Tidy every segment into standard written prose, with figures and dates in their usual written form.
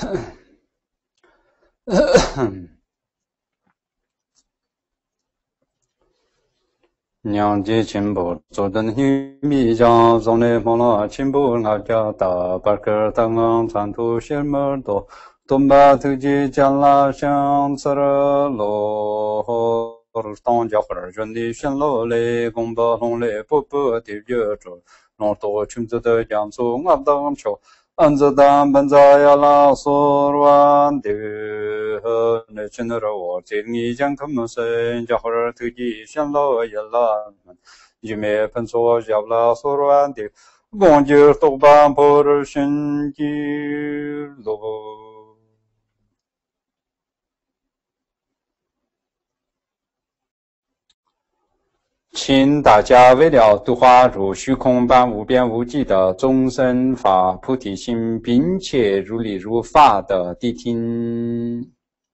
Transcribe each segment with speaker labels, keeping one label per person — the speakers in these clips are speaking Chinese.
Speaker 1: 娘家亲不做的女米家，从来忙了亲不俺家大把个当昂传统些么多，东巴头去将拉乡吃了罗，当家伙儿兄弟选老来，公巴红来不不的约着，让多裙子的江苏俺当桥。安子当本在呀拉索软的，那真的我这你讲他们生家伙儿头几想老也拉，一没分说要拉索软的，光就都把破了身体路。请大家为了度化如虚空般无边无际的众生发菩提心，并且如理如法的谛听。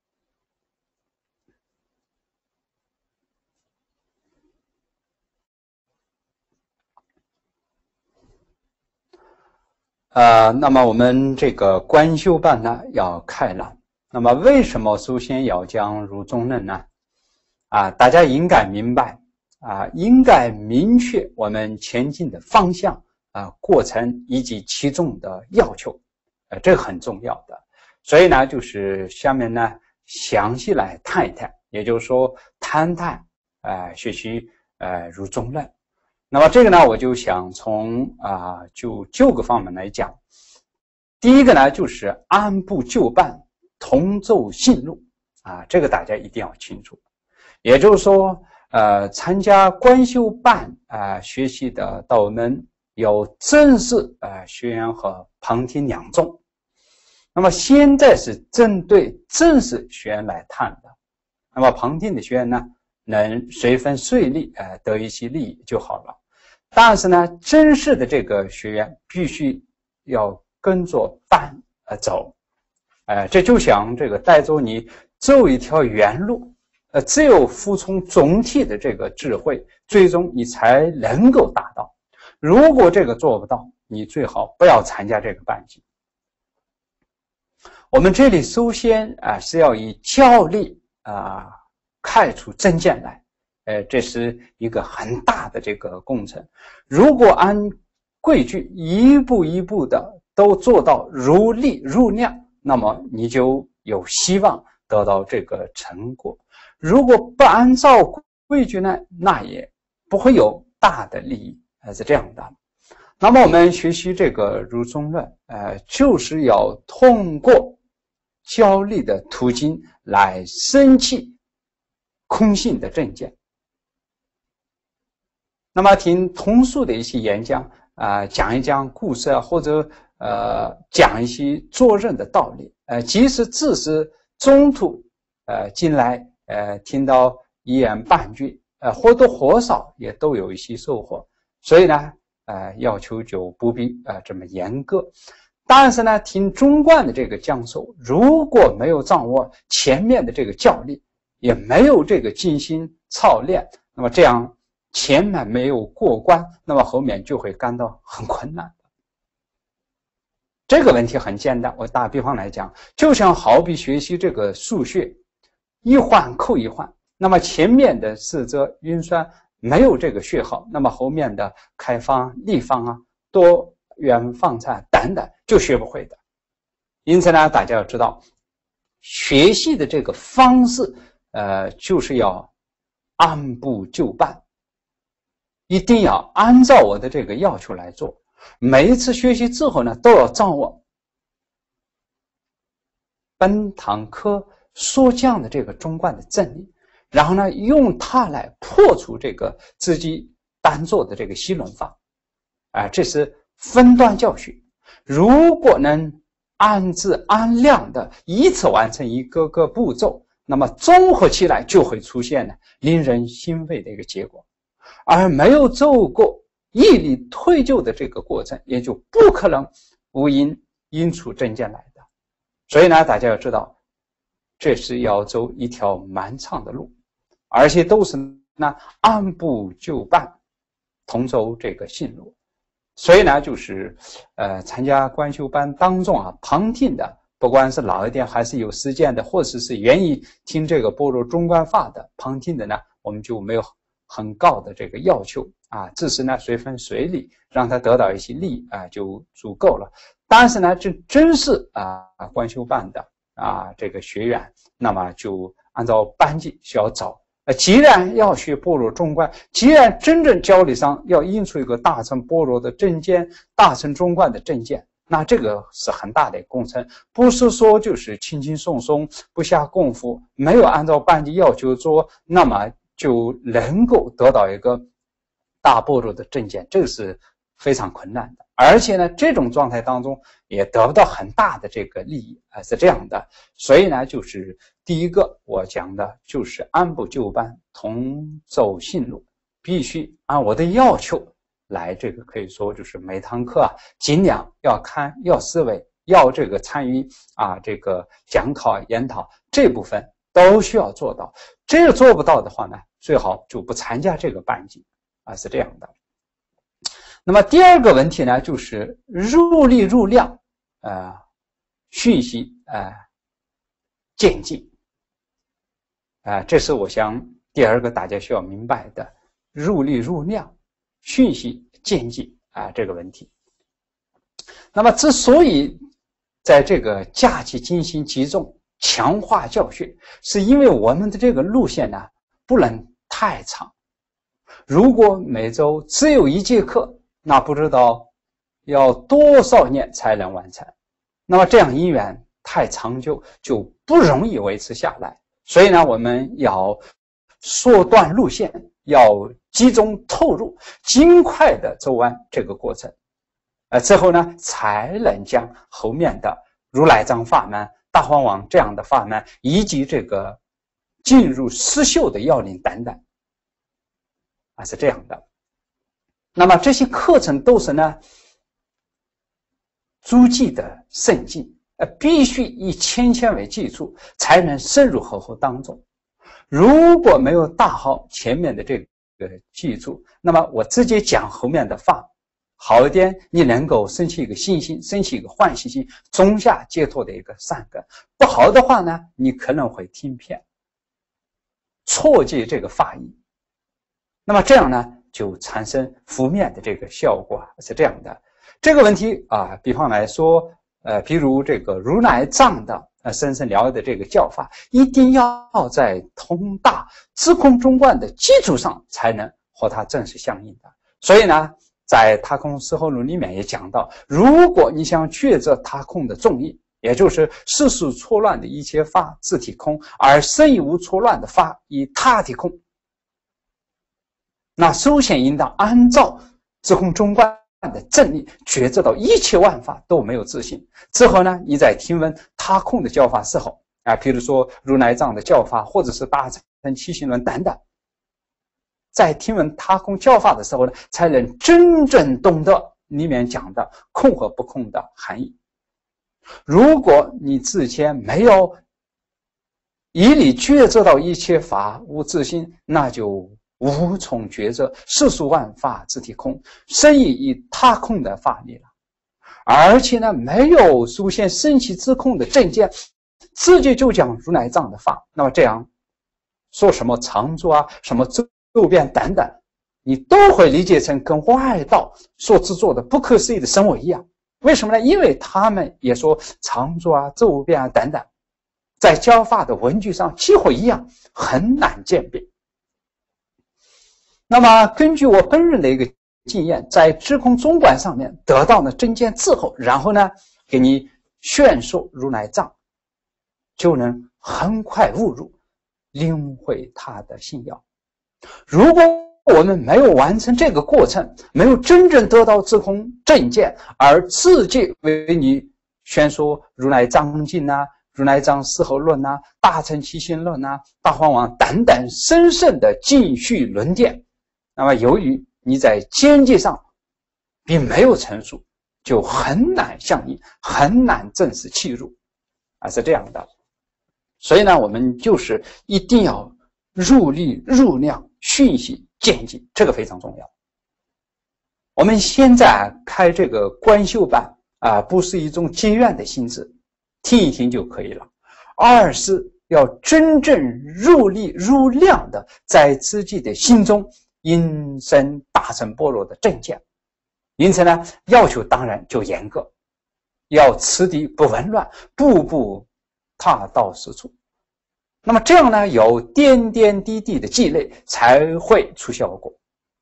Speaker 1: 那么我们这个观修班呢要开了。那么为什么首先要讲如中论呢？大家应该明白。应该明确我们前进的方向过程以及其中的要求，这个很重要的。所以呢，就是下面呢详细来谈一谈，也就是说谈谈学习如中论。那么这个呢，我就想从就9个方面来讲。第一个呢，就是按部就班，同舟信路这个大家一定要清楚。也就是说。参加观修班学习的道门有正式学员和旁听2种。那么现在是针对正式学员来谈的。那么旁听的学员呢，能随分随利得一些利益就好了。但是呢，正式的这个学员必须要跟着班走。这就像这个带着你走一条原路。只有服从总体的这个智慧，最终你才能够达到。如果这个做不到，你最好不要参加这个班级。我们这里首先是要以教力开出真见来，这是一个很大的这个工程。如果按规矩一步一步的都做到如力如量，那么你就有希望得到这个成果。如果不按照规矩呢，那也不会有大的利益，是这样的。那么我们学习这个如中论，就是要通过教力的途径来生起空性的正见。那么听通俗的一些演讲讲一讲故事或者讲一些做人的道理，即使只是中途进来听到一言半句，或多或少也都有一些收获。所以呢，要求就不必这么严格。但是呢，听中观的这个讲授，如果没有掌握前面的这个教力，也没有这个精心操练，那么这样前面没有过关，那么后面就会感到很困难。这个问题很简单，我打比方来讲，就像好比学习这个数学，一环扣一环，那么前面的式则运算没有这个学好，那么后面的开方、立方多元方程等等就学不会的。因此呢，大家要知道学习的这个方式就是要按部就班，一定要按照我的这个要求来做。每一次学习之后呢，都要掌握本堂课所讲的这个中观的真理，然后呢，用它来破除这个自己单做的这个习论法。这是分段教学。如果能按质按量的依次完成一个个步骤，那么综合起来就会出现呢令人欣慰的一个结果。而没有走过毅力推就的这个过程，也就不可能无因出正见来的。所以呢，大家要知道，这是要走一条漫长的路，而且都是呢按部就班，同走这个信路。所以呢，就是参加观修班当中旁听的不管是老一点还是有实践的，或者是愿意听这个般若中观法的旁听的呢，我们就没有很高的这个要求啊，只是呢随分随理，让他得到一些利益啊就足够了。但是呢，这真是观修办的这个学员，那么就按照班级需要找。既然要学般若中观，既然真正教理上要印出一个大乘般若的正见，大乘中观的正见，那这个是很大的工程，不是说就是轻轻松松不下功夫，没有按照班级要求做，那么就能够得到一个大般若的正见，这个是非常困难的。而且呢，这种状态当中也得不到很大的这个利益是这样的。所以呢，就是第一个我讲的就是按部就班，同走信路，必须按我的要求来，这个可以说就是每堂课尽量要看，要思维，要这个参与这个讲考研讨这部分都需要做到。这个做不到的话呢，最好就不参加这个班级是这样的。那么第二个问题呢，就是入力入量讯息渐进这是我想第二个大家需要明白的，入力入量讯息渐进这个问题。那么之所以在这个假期精心集中强化教学，是因为我们的这个路线呢不能太长。如果每周只有1节课，那不知道要多少年才能完成。那么这样因缘太长久，就不容易维持下来。所以呢，我们要缩短路线，要集中投入，尽快的走完这个过程。之后呢，才能将后面的如来藏法门、大皇王这样的法门，以及这个进入实修的要领等等是这样的。那么这些课程都是呢诸记的圣经，必须以千为基础，才能深入厚厚当中。如果没有大好前面的这个基础，那么我直接讲后面的法好一点，你能够升起一个信心，升起一个欢喜心，种下解脱的一个善根。不好的话呢，你可能会听偏，错解这个法义，那么这样呢就产生负面的这个效果是这样的。这个问题比方来说譬如这个如来藏的深深了的这个教法，一定要在通大自空中观的基础上才能和它正式相应的。所以呢，在他空事后论里面也讲到，如果你想觉知他空的重义，也就是世事错乱的一切法自体空，而生亦无错乱的法以他体空，那首先应当按照自空中观的正理觉知到一切万法都没有自性。之后呢，你在听闻他空的教法时候譬如说如来藏的教法，或者是大乘起信论等等，在听闻他空教法的时候呢，才能真正懂得里面讲的空和不空的含义。如果你之前没有以理觉知到一切法无自性，那就无从觉知世俗万法自体空，生亦以他空的法理了。而且呢，没有出现生起自空的正见，直接就讲如来藏的法，那么这样说什么常住什么周遍等等，你都会理解成跟外道所制作的不可思议的生活一样。为什么呢？因为他们也说常住周遍等等，在教法的文句上几乎一样，很难鉴别。那么根据我本人的一个经验，在知空中观上面得到了真见之后，然后呢给你宣说如来藏，就能很快悟入，领会他的信要。如果我们没有完成这个过程，没有真正得到知空正见，而自己为你宣说如来藏经如来藏事后论大乘起信论大皇王等等深深的继续论点，那么由于你在见解上并没有成熟，就很难相应，很难正式契入是这样的。所以呢，我们就是一定要入力入量，讯息渐进，这个非常重要。我们现在开这个观修班不是一种结怨的性质， 听一听就可以了。二是要真正入力入量的在自己的心中引生大乘般若的正见。因此呢，要求当然就严格，要此地不紊乱，步步踏到实处。那么这样呢，有点点滴滴的积累才会出效果。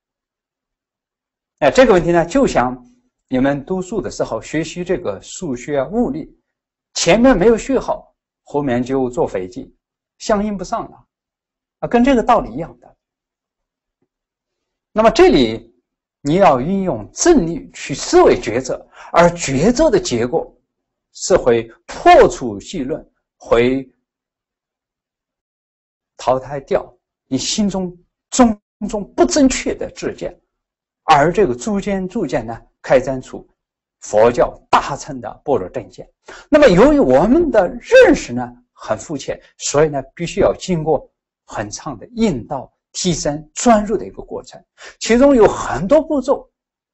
Speaker 1: 这个问题呢，就像你们读书的时候学习这个数学物理，前面没有学好，后面就做飞机，相应不上了跟这个道理一样的。那么这里你要运用正力去思维抉择，而抉择的结果是会破除细论，会淘汰掉你心中种种不正确的知见，而这个逐渐呢，开展出佛教大乘的般若正见。那么由于我们的认识呢很肤浅，所以呢必须要经过很长的引导、提升、钻入的一个过程，其中有很多步骤，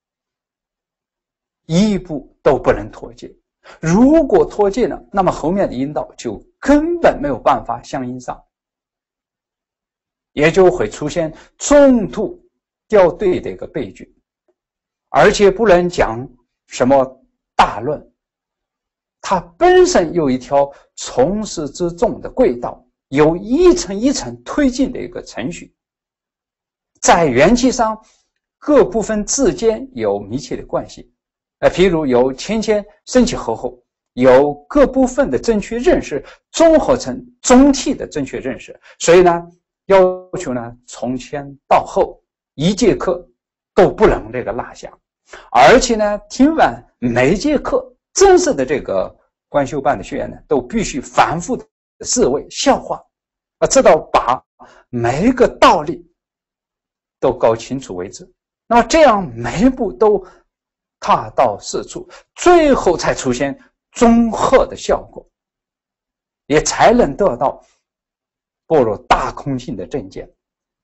Speaker 1: 一步都不能脱节。如果脱节了，那么后面的引导就根本没有办法相应上，也就会出现中途掉队的一个悲剧。而且不能讲什么大论，它本身有一条从始至终的轨道，有一层一层推进的一个程序，在缘起上各部分之间有密切的关系，譬如有前生起后，有各部分的正确认识综合成总体的正确认识。所以呢，要求呢从前到后一节课都不能这个落下，而且呢听完每一节课正式的这个观修班的学员呢，都必须反复的思维消化，直到把每一个道理都搞清楚为止。那么这样每一步都踏到实处，最后才出现综合的效果，也才能得到般若大空性的正见。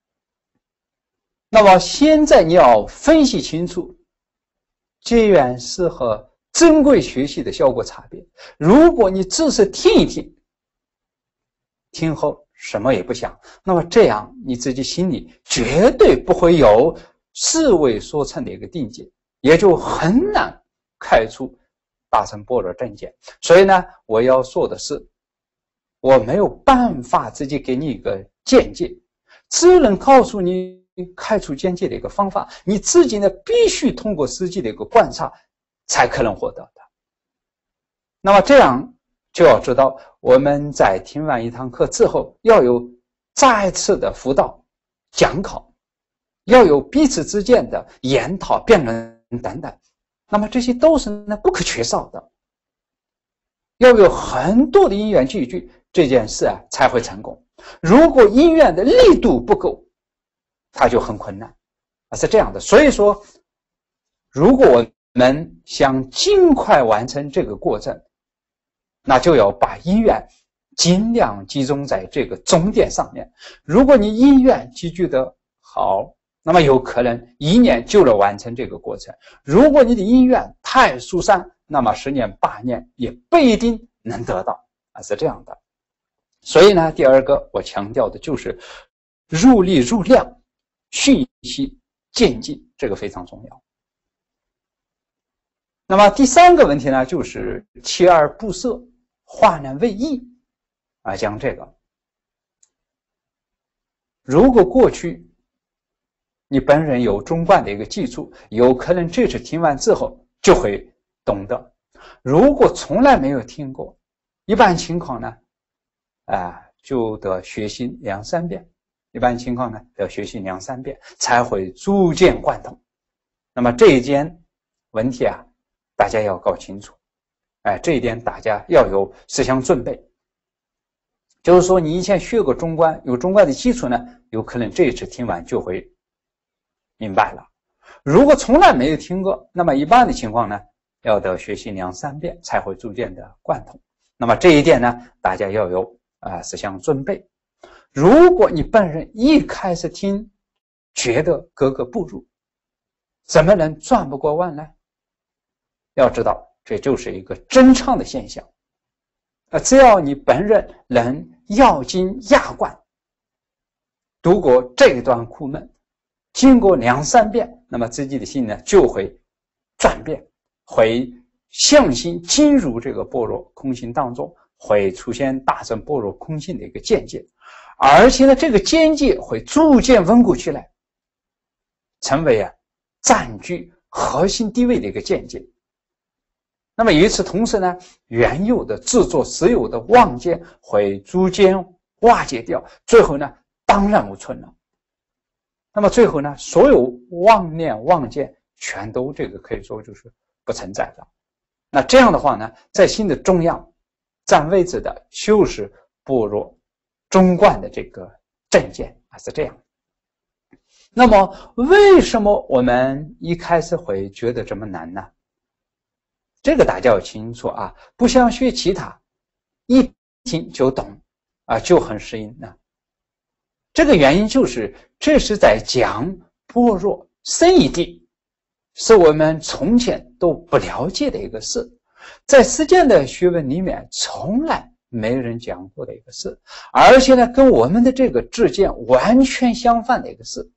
Speaker 1: 那么现在你要分析清楚结缘是和珍贵学习的效果差别。如果你只是听一听，听后什么也不想，那么这样你自己心里绝对不会有思维所成的一个定解，也就很难开出大乘般若正见。所以呢，我要说的是，我没有办法直接给你一个见解，只能告诉你开出见解的一个方法，你自己呢必须通过实际的一个观察才可能获得的。那么这样就要知道，我们在听完一堂课之后，要有再次的辅导讲考，要有彼此之间的研讨辩论等等，那么这些都是呢不可缺少的，要有很多的因缘聚聚，这件事才会成功。如果因缘的力度不够，它就很困难是这样的。所以说，如果我们想尽快完成这个过程，那就要把因缘尽量集中在这个终点上面。如果你因缘集聚得好，那么有可能1年就能完成这个过程。如果你的因缘太疏散，那么10年8年也不一定能得到是这样的。所以呢，第二个我强调的就是入力入量，讯息渐进，这个非常重要。那么第三个问题呢，就是锲而不舍，化难为易讲这个。如果过去你本人有中观的一个基础，有可能这次听完之后就会懂得。如果从来没有听过，一般情况呢就得学习2、3遍，一般情况呢要学习2、3遍才会逐渐贯通。那么这一件问题大家要搞清楚，这一点大家要有思想准备。就是说你以前学过中观，有中观的基础呢，有可能这一次听完就会明白了。如果从来没有听过，那么一般的情况呢，要得学习2、3遍才会逐渐的贯通。那么这一点呢，大家要有思想准备。如果你本人一开始听觉得格格不入，怎么能转不过弯来？要知道这就是一个正常的现象。 只要你本人能要经压贯，读过这段苦闷，经过2、3遍，那么自己的心呢就会转变，会向心进入这个般若空性当中，会出现大乘般若空性的一个见解，而且呢，这个见解会逐渐稳固起来，成为占据核心地位的一个见解。那么与此同时呢，原有的自作私有的妄见会逐渐瓦解掉，最后呢，当然无存了。那么最后呢，所有妄念妄见全都这个可以说就是不存在了。那这样的话呢，在心的中央占位置的就是般若中观的这个正见是这样。那么为什么我们一开始会觉得这么难呢？这个大家要清楚不像学其他一听就懂就很适应呢。这个原因就是这是在讲般若深一地，是我们从前都不了解的一个事，在世间的学问里面从来没人讲过的一个事，而且呢，跟我们的这个知见完全相反的一个事。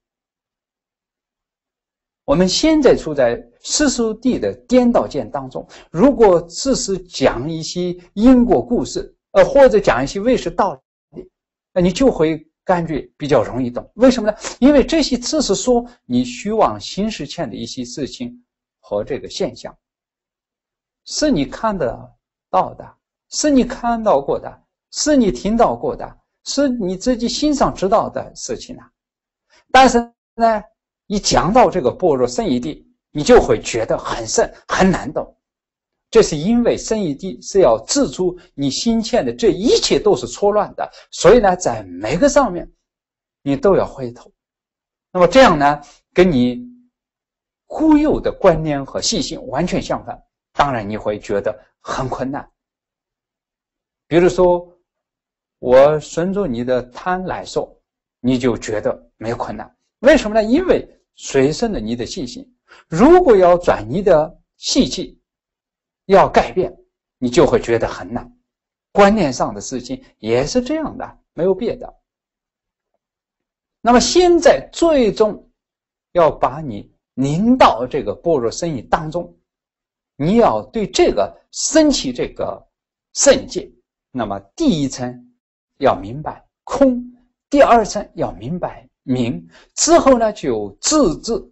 Speaker 1: 我们现在处在世俗谛的颠倒见当中，如果只是讲一些因果故事，或者讲一些唯识道理，你就会感觉比较容易懂。为什么呢？因为这些只是说你虚妄心识前的一些事情和这个现象，是你看得到的，是你看到过的，是你听到过的，是你自己心上知道的事情但是呢，一讲到这个般若深一地，你就会觉得很深很难懂。这是因为深一地是要指出你心前的这一切都是错乱的，所以呢，在每个上面你都要回头。那么这样呢，跟你固有的观念和习性完全相反，当然你会觉得很困难。比如说我顺着你的贪来说，你就觉得没有困难。为什么呢？因为随顺了你的习性，如果要转你的习气，要改变，你就会觉得很难。观念上的事情也是这样的，没有别的。那么现在最终要把你拧到这个般若深意当中，你要对这个升起这个圣界。那么第一层要明白空，第二层要明白明，之后呢就自治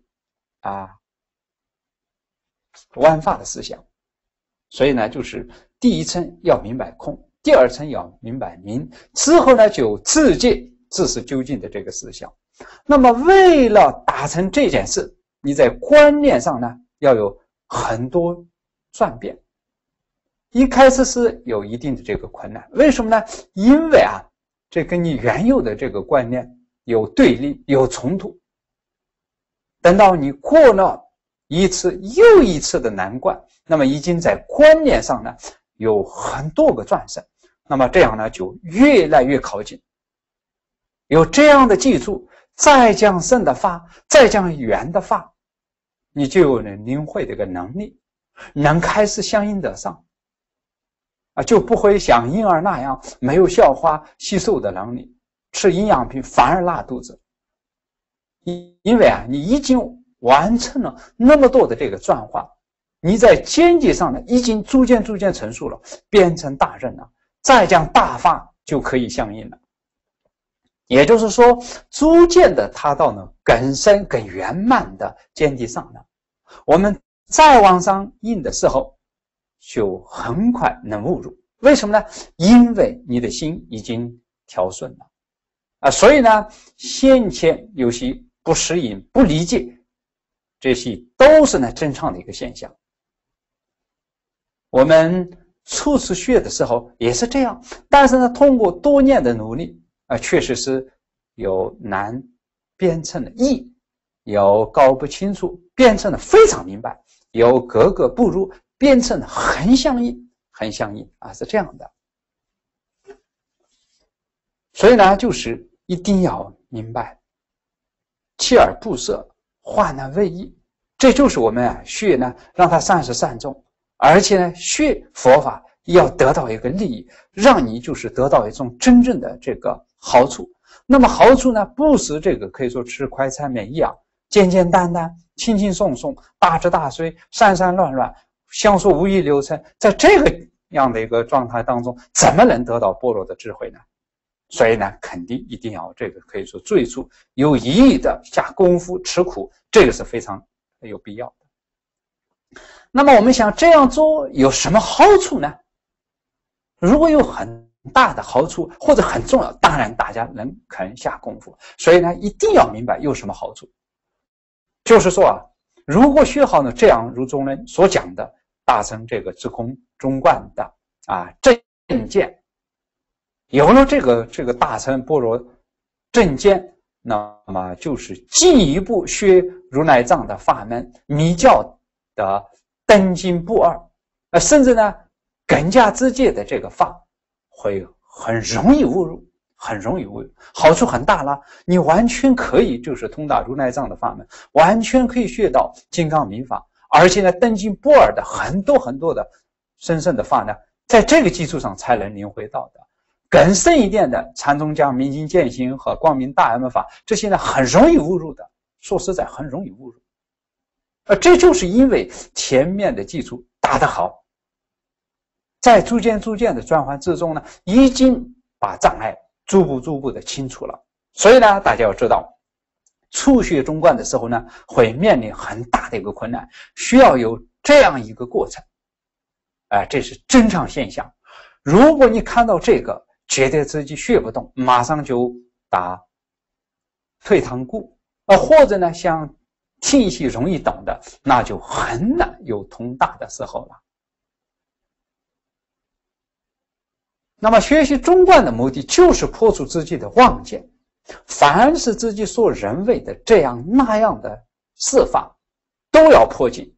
Speaker 1: 万法的思想。所以呢，就是第一层要明白空，第二层要明白明，之后呢就自戒自是究竟的这个思想。那么为了达成这件事，你在观念上呢要有很多转变。一开始是有一定的这个困难，为什么呢？因为这跟你原有的这个观念有对立，有冲突。等到你过了一次又一次的难关，那么已经在观念上呢有很多个转身，那么这样呢就越来越靠近。有这样的基础，再讲深的法，再讲圆的法，你就有了领会这个能力，能开始相应得上就不会像婴儿那样没有消化吸收的能力，吃营养品反而拉肚子。因为你已经完成了那么多的这个转化，你在见解上呢已经逐渐成熟了，变成大人了，再讲大法就可以相应了。也就是说，逐渐的它到了更深更圆满的见地上了，我们再往上印的时候就很快能悟入。为什么呢？因为你的心已经调顺了所以呢，先前有些不适应不理解，这些都是呢正常的一个现象。我们初次学的时候也是这样，但是呢，通过多年的努力确实是有难变成了易，有搞不清楚变成了非常明白，有格格不入变成了很相应是这样的。所以呢，就是一定要明白锲而不舍，化难为易，这就是我们学呢让它善始善终，而且呢学佛法要得到一个利益，让你就是得到一种真正的这个好处。那么好处呢，不是这个可以说吃快餐面一样简简单单、轻轻松松、大智大随、散散乱乱、享受无意流程，在这个样的一个状态当中，怎么能得到般若的智慧呢？所以呢，肯定一定要这个可以说最初有意义的下功夫吃苦，这个是非常有必要的。那么我们想这样做有什么好处呢？如果有很大的好处或者很重要，当然大家肯下功夫。所以呢，一定要明白有什么好处。就是说啊，如果学好呢这样如中人所讲的达成这个直空中观的正见，有了这个大乘般若正见，那么就是进一步学如来藏的法门，密教的登经不二，甚至呢更加直接的这个法会很容易悟入，很容易悟入，好处很大了。你完全可以就是通达如来藏的法门，完全可以学到金刚明法，而且呢登经不二的很多的深深的法呢，在这个基础上才能领会到的。更深一点的禅宗讲明经见行和光明大圆满法，这些呢很容易悟入的，说实在很容易悟入。这就是因为前面的基础打得好，在逐渐的转换之中呢，已经把障碍逐步的清除了。所以呢，大家要知道，初学中观的时候呢，会面临很大的一个困难，需要有这样一个过程。这是正常现象。如果你看到这个觉得自己学不动，马上就打退堂鼓，或者呢像听一些容易懂的，那就很难有通达的时候了。那么学习中观的目的就是破除自己的妄见，凡是自己所认为的这样那样的事法都要破尽，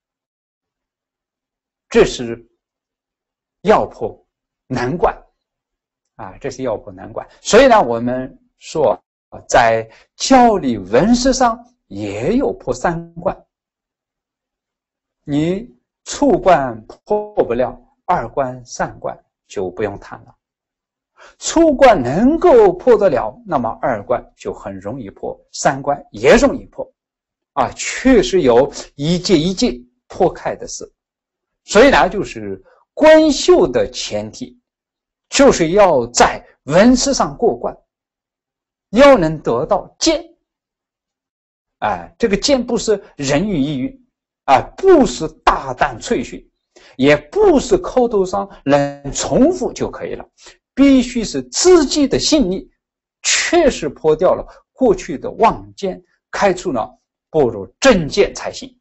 Speaker 1: 这是要破难关这是要破难关。所以呢，我们说在教理文史上也有破三关，你初关破不了，二关三关就不用谈了。初关能够破得了，那么二关就很容易破，三关也容易破确实有一届一届破开的事。所以呢，就是观修的前提就是要在文史上过关，要能得到见这个见不是人云亦云不是大胆吹嘘，也不是口头上能重复就可以了，必须是自己的心力确实破掉了过去的妄见，开出了般若正见才行。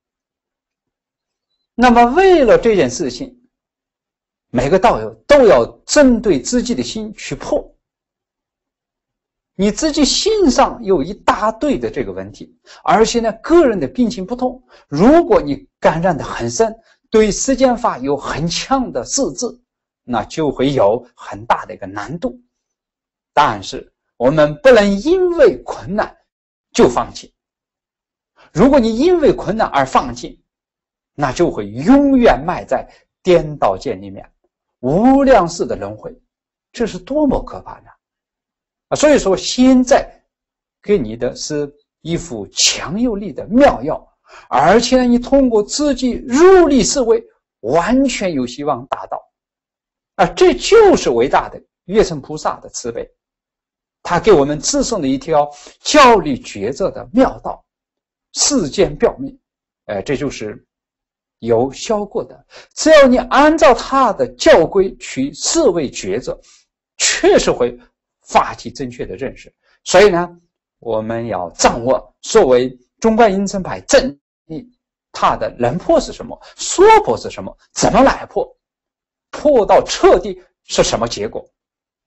Speaker 1: 那么为了这件事情，每个道友都要针对自己的心去破。你自己心上有一大堆的这个问题，而且呢个人的病情不同，如果你感染的很深，对世间法有很强的识字，那就会有很大的一个难度。但是我们不能因为困难就放弃，如果你因为困难而放弃，那就会永远埋在颠倒见里面，无量世的轮回，这是多么可怕呢所以说现在给你的是一副强有力的妙药，而且你通过自己入力思维完全有希望达到这就是伟大的月乘菩萨的慈悲，他给我们自送的一条教理抉择的妙道，世间表明这就是有效果的。只要你按照他的教规去思维抉择，确实会发起正确的认识。所以呢，我们要掌握所谓中观因乘派正义，它的能破是什么，说破是什么，怎么来破，破到彻底是什么结果。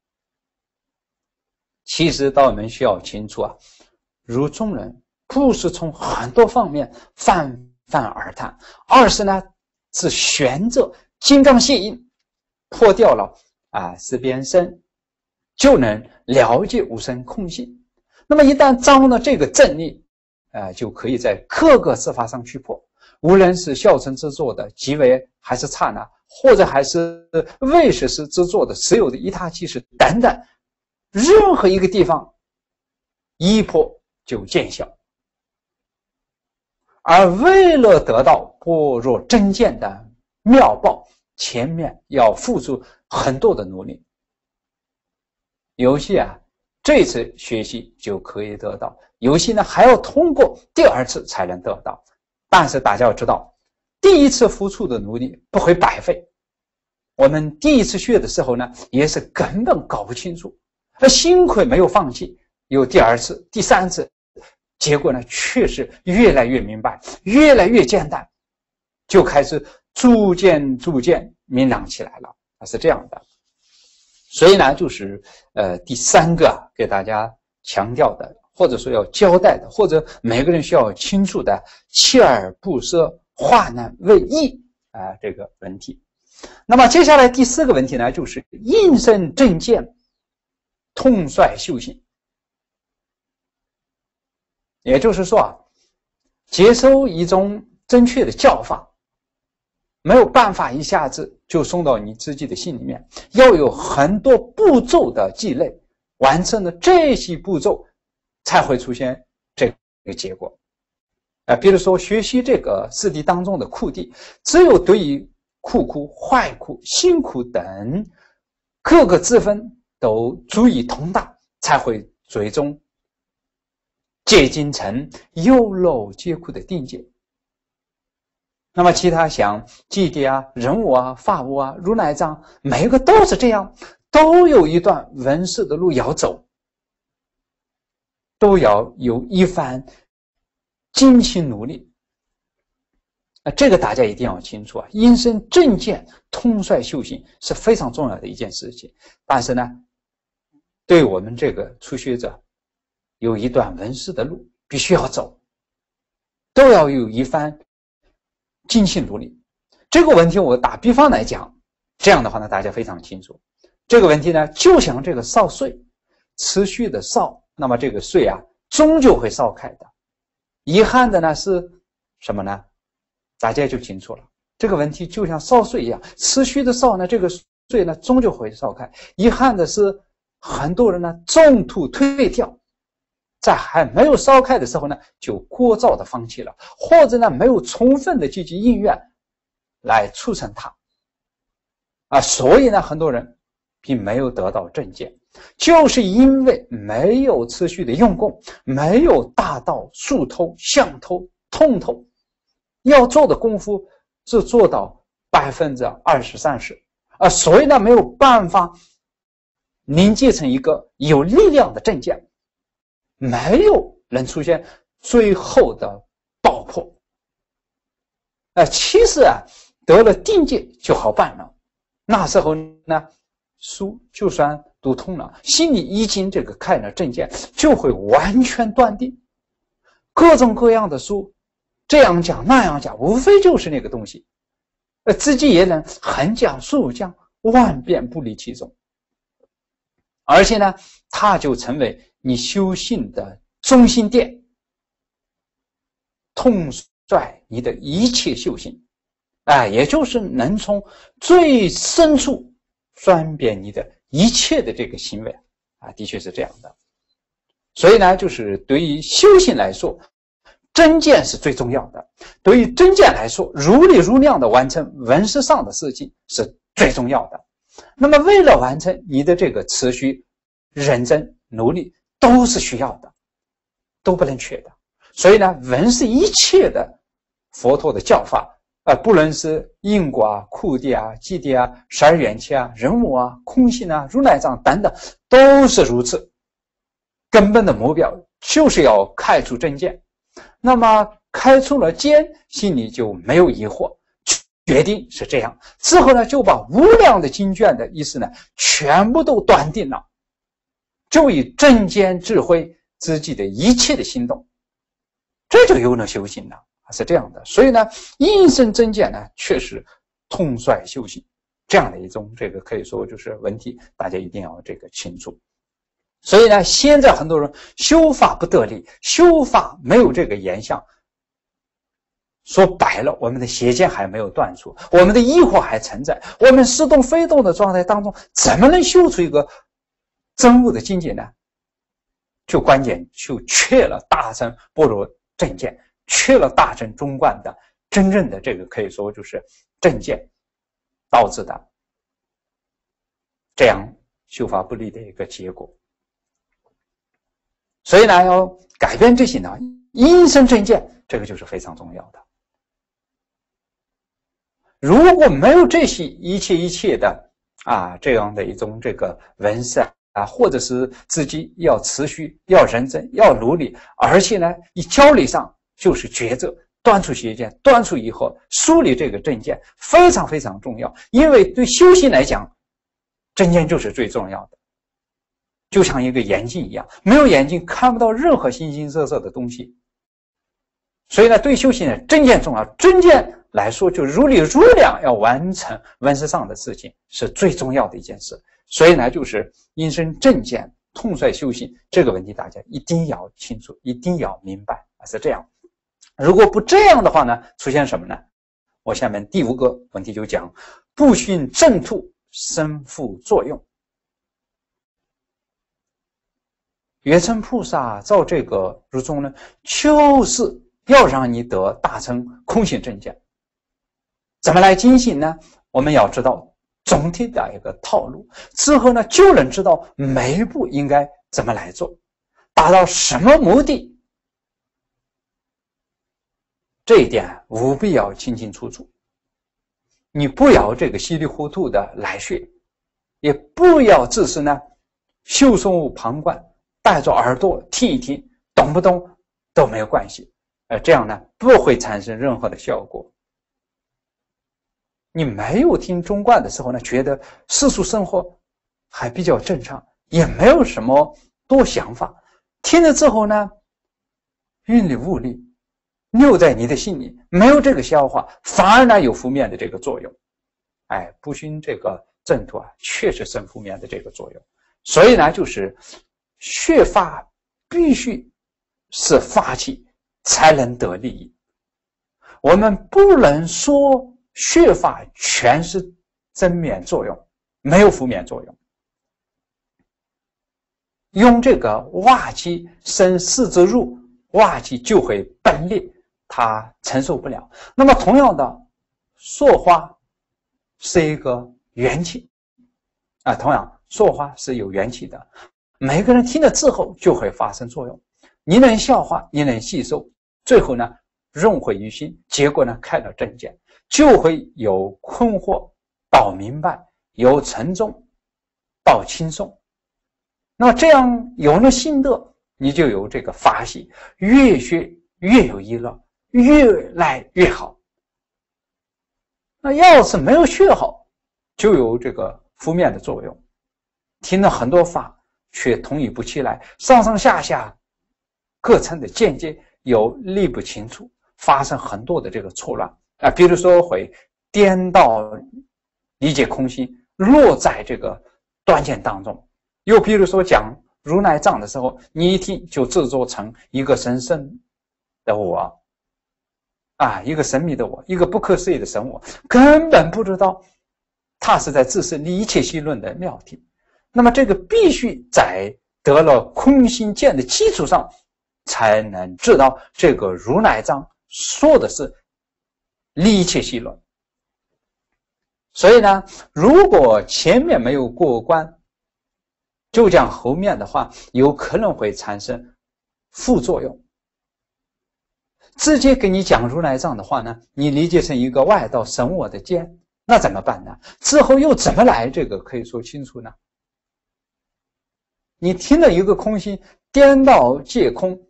Speaker 1: 其实道们需要清楚如中人不是从很多方面泛而谈，而是呢是选择金刚解印，破掉了识别身，就能了解无生空性。那么一旦掌握了这个正理就可以在各个事法上去破。 无论是小乘之作的极为还是刹那，或者还是唯识师之作的所有的一他即识等等，任何一个地方一破就见效。而为了得到般若真见的妙报，前面要付出很多的努力。有些这次学习就可以得到，有些呢还要通过第二次才能得到。但是大家要知道，第一次付出的努力不会白费。我们第一次学的时候呢，也是根本搞不清楚，而幸亏没有放弃，有第二次、第三次，结果呢确实越来越明白，越来越简单，就开始逐渐明朗起来了，是这样的。所以呢，就是第三个给大家强调的，或者说要交代的，或者每个人需要清楚的锲而不舍、化难为易这个问题。那么接下来第四个问题呢，就是应身正见，统帅修行。也就是说接收一种正确的教法，没有办法一下子就送到你自己的心里面，要有很多步骤的积累，完成了这些步骤才会出现这个结果。比如说学习这个四谛当中的苦谛，只有对于苦苦、坏苦、辛苦等各个之分都足以通达，才会最终结晶成有漏皆苦的定界。那么其他像寂谛人我法我如来藏，每个都是这样，都有一段闻识的路要走，都要有一番精勤努力。这个大家一定要清楚应身正见，统帅修行是非常重要的一件事情。但是呢，对我们这个初学者，有一段闻识的路必须要走，都要有一番精勤努力。这个问题我打比方来讲，这样的话呢，大家非常清楚。这个问题呢，就像这个烧水，持续的烧，那么这个水终究会烧开的。遗憾的呢是什么呢？大家就清楚了。这个问题就像烧水一样，持续的烧呢，这个水呢终究会烧开。遗憾的是，很多人呢中途退掉，在还没有烧开的时候呢，就过早的放弃了，或者呢没有充分的积极意愿来促成它所以呢，很多人并没有得到正见，就是因为没有持续的用功，没有大到速透、相透、通透，要做的功夫只做到20%、30%所以呢没有办法凝结成一个有力量的正见，没有能出现最后的爆破。其实得了定界就好办了。那时候呢，书就算读通了，心里已经这个开了正见，就会完全断定。各种各样的书，这样讲那样讲，无非就是那个东西，自己也能横讲竖讲，万变不离其宗。而且呢，它就成为你修行的中心点，统帅你的一切修行，也就是能从最深处转变你的一切的这个行为的确是这样的。所以呢，就是对于修行来说，真见是最重要的。对于真见来说，如理如量的完成闻识上的事情是最重要的。那么为了完成你的这个持续认真努力都是需要的，都不能缺的。所以呢，闻识一切的佛陀的教法不论是因果苦谛寂谛12缘起人我空性如来藏等等，都是如此。根本的目标就是要开出正见。那么开出了见，心里就没有疑惑，决定是这样。之后呢，就把无量的经卷的意思呢，全部都断定了，就以正见智慧自己的一切的行动，这就有了修行了，是这样的。所以呢，应身正见呢，确实统帅修行这样的一种这个可以说就是问题，大家一定要这个清楚。所以呢，现在很多人修法不得力，修法没有这个言相， 说白了，我们的邪见还没有断除，我们的疑惑还存在，我们似动非动的状态当中，怎么能修出一个真悟的境界呢？就关键就缺了大乘般若正见，缺了大乘中观的真正的这个可以说就是正见，导致的这样修法不利的一个结果。所以呢，要改变这些呢，因生正见，这个就是非常重要的。如果没有这些一切的这样的一种这个文字或者是自己要持续要认真要努力，而且呢以教理上就是抉择，断除邪见，断除以后梳理这个正见非常非常重要。因为对修行来讲，正见就是最重要的，就像一个眼镜一样，没有眼镜看不到任何形形色色的东西。所以呢，对修行人正见重要，正见来说就如理如量要完成文字上的事情是最重要的一件事。所以呢，就是因生正见，统帅修行这个问题，大家一定要清楚，一定要明白是这样。如果不这样的话呢，出现什么呢？我下面第5个问题就讲不循正途生副作用。圆成菩萨造这个如中呢，就是要让你得大乘空性正见。怎么来进行呢？我们要知道总体的一个套路，之后呢就能知道每一步应该怎么来做，达到什么目的。这一点务必要清清楚楚。你不要这个稀里糊涂的来学，也不要只是呢袖手旁观，带着耳朵听一听，懂不懂都没有关系。这样呢不会产生任何的效果。你没有听中观的时候呢，觉得世俗生活还比较正常，也没有什么多想法。听了之后呢，云里雾里，留在你的心里，没有这个消化，反而呢有负面的这个作用。不循这个正途确实生负面的这个作用。所以呢，就是学法必须是法器才能得利益。我们不能说学法全是正面作用，没有负面作用。用这个瓦器生四之入，瓦器就会崩裂，它承受不了。那么同样的，说话是一个元气同样说话是有元气的，每个人听了之后就会发生作用。你能消化，你能吸收，最后呢融会于心，结果呢开了正见，就会有困惑到明白，由沉重到轻松。那么这样有了心得，你就有这个法喜，越学越有意乐，越来越好。那要是没有学好，就有这个负面的作用，听了很多法却统一不起来，上上下下各层的见解又理不清楚，发生很多的这个错乱比如说会颠倒理解空性，落在这个断见当中。又比如说讲如来藏的时候，你一听就制作成一个神圣的我一个神秘的我，一个不可思议的神我，根本不知道他是在自是一切系论的妙体。那么这个必须在得了空性见的基础上，才能知道这个如来藏说的是一切系论。所以呢，如果前面没有过关，就讲后面的话，有可能会产生副作用。直接给你讲如来藏的话呢，你理解成一个外道神我的见，那怎么办呢？之后又怎么来这个可以说清楚呢？你听了一个空性颠倒界空，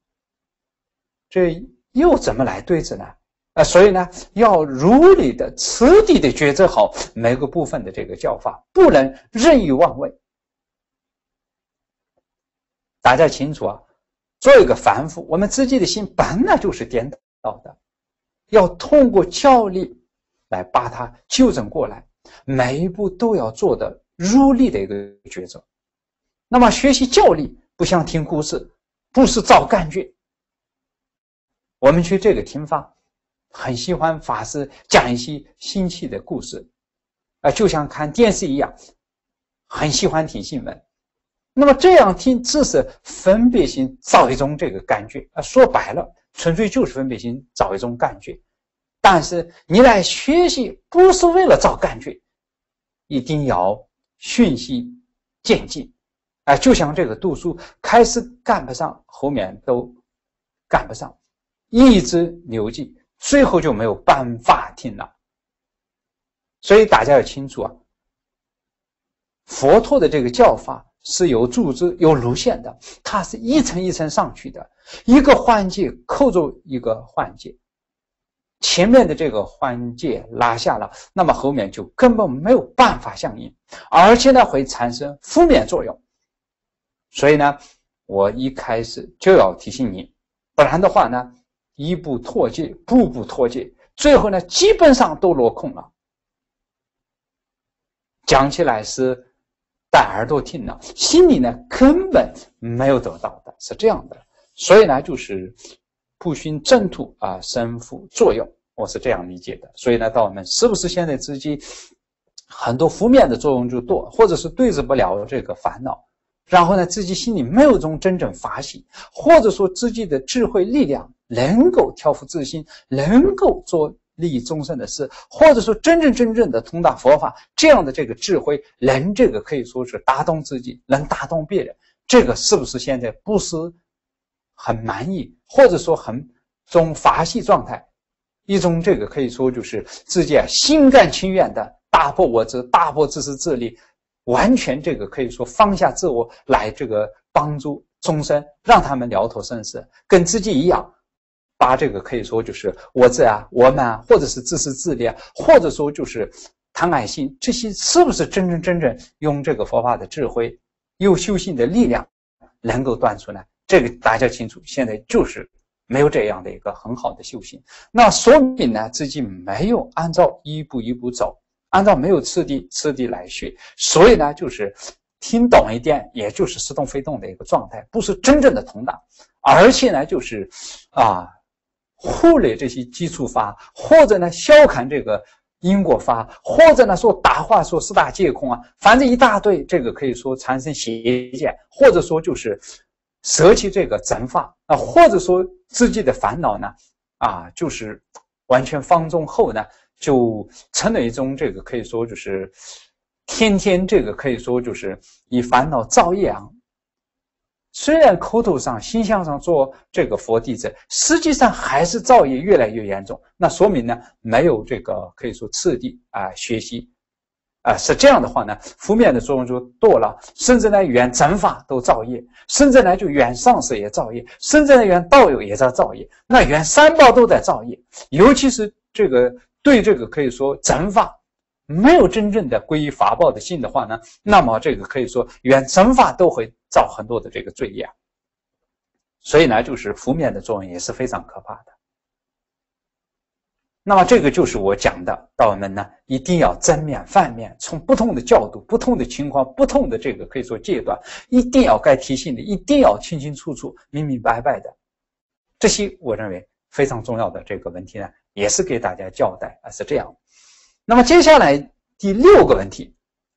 Speaker 1: 这又怎么来对治呢？所以呢，要如理的次第的抉择好每个部分的这个教法，不能任意妄为。大家清楚做一个凡夫，我们自己的心本来就是颠倒的，要通过教理来把它纠正过来，每一步都要做的如理的一个抉择。那么学习教理不像听故事，不是找感觉。我们去这个听法， 很喜欢法师讲一些新奇的故事，就像看电视一样，很喜欢听新闻。那么这样听只是分别心找一种这个感觉，说白了，纯粹就是分别心找一种感觉。但是你来学习不是为了找感觉，一定要循序渐进。就像这个读书，开始赶不上，后面都赶不上，一直留级，最后就没有办法听了。所以大家要清楚佛陀的这个教法是有组织有路线的，它是一层一层上去的，一个环节扣住一个环节，前面的这个环节拉下了，那么后面就根本没有办法相应，而且呢会产生负面作用。所以呢，我一开始就要提醒你，不然的话呢，一步脱节，步步脱节，最后呢基本上都落空了。讲起来是戴耳朵听了，心里呢根本没有得到的，是这样的。所以呢，就是不循正途身负作用，我是这样理解的。所以呢，到我们是不是现在自己很多负面的作用就多，或者是对治不了这个烦恼，然后呢，自己心里没有这种真正发喜，或者说自己的智慧力量能够调伏自心，能够做利益众生的事，或者说真正的通达佛法，这样的这个智慧能这个可以说是打动自己，能打动别人，这个是不是现在不是很满意，或者说很种法喜状态，一种这个可以说就是自己心甘情愿的打破我执，打破自私自利，完全这个可以说放下自我来这个帮助众生，让他们了脱生死，跟自己一样，把这个可以说就是我执我们或者是自私自利或者说就是贪爱心，这些是不是真正用这个佛法的智慧有修行的力量能够断除呢？这个大家清楚，现在就是没有这样的一个很好的修行，那说明呢自己没有按照一步一步走，按照没有次第来学，所以呢就是听懂一点，也就是似动非动的一个状态，不是真正的通达，而且呢就是忽略这些基础法，或者呢小看这个因果法，或者呢说大话说四大皆空反正一大堆，这个可以说产生邪见，或者说就是舍弃这个正法或者说自己的烦恼呢就是完全放纵后呢，就成了一种这个可以说就是天天这个可以说就是以烦恼造业虽然口头上心象上做这个佛弟子，实际上还是造业越来越严重，那说明呢没有这个可以说次第学习是这样的话呢，负面的作用就多了，甚至呢远正法都造业，甚至呢就远上师也造业，甚至呢远道友也在造业，那远三宝都在造业，尤其是这个对这个可以说正法没有真正的皈依法报的心的话呢，那么这个可以说远正法都会造很多的这个罪业，所以呢就是负面的作用也是非常可怕的。那么这个就是我讲的，道友们呢一定要正面反面，从不同的角度不同的情况不同的这个可以说阶段，一定要该提醒的一定要清清楚楚明明白白的，这些我认为非常重要的这个问题呢也是给大家交代是这样。那么接下来第6个问题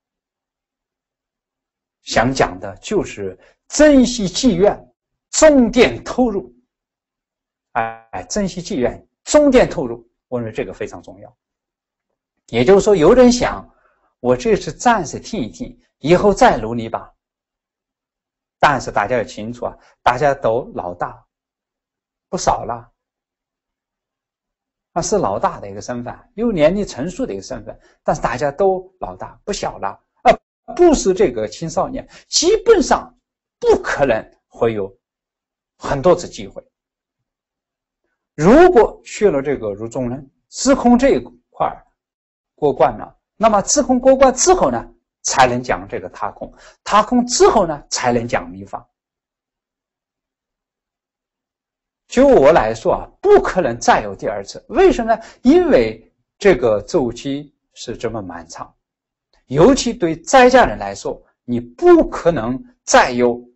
Speaker 1: 想讲的就是珍惜机缘，重点投入珍惜机缘，重点投入，我认为这个非常重要。也就是说有人想我这次暂时听一听，以后再努力吧，但是大家要清楚大家都老大不少了是老大的一个身份，有年龄成熟的一个身份，但是大家都老大不小了不是这个青少年，基本上不可能会有很多次机会。如果学了这个如中论自空这一块过关了，那么自空过关之后呢才能讲这个他空，他空之后呢才能讲密法。就我来说不可能再有第2次，为什么呢？因为这个周期是这么漫长，尤其对在家人来说，你不可能再有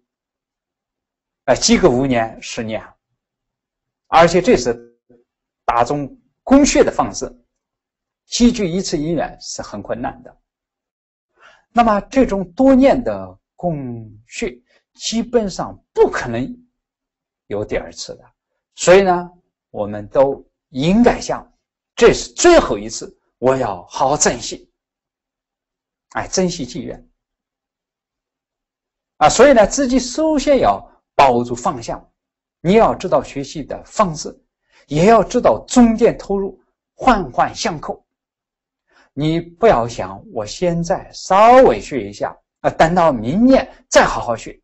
Speaker 1: 几个5年10年，而且这是大众供血的方式，积聚一次因缘是很困难的。那么这种多念的供血基本上不可能有第二次的，所以呢，我们都应该想，这是最后一次，我要好好珍惜，珍惜机缘所以呢，自己首先要抱住方向，你要知道学习的方式，也要知道重点投入，环环相扣。你不要想我现在稍微学一下等到明年再好好学。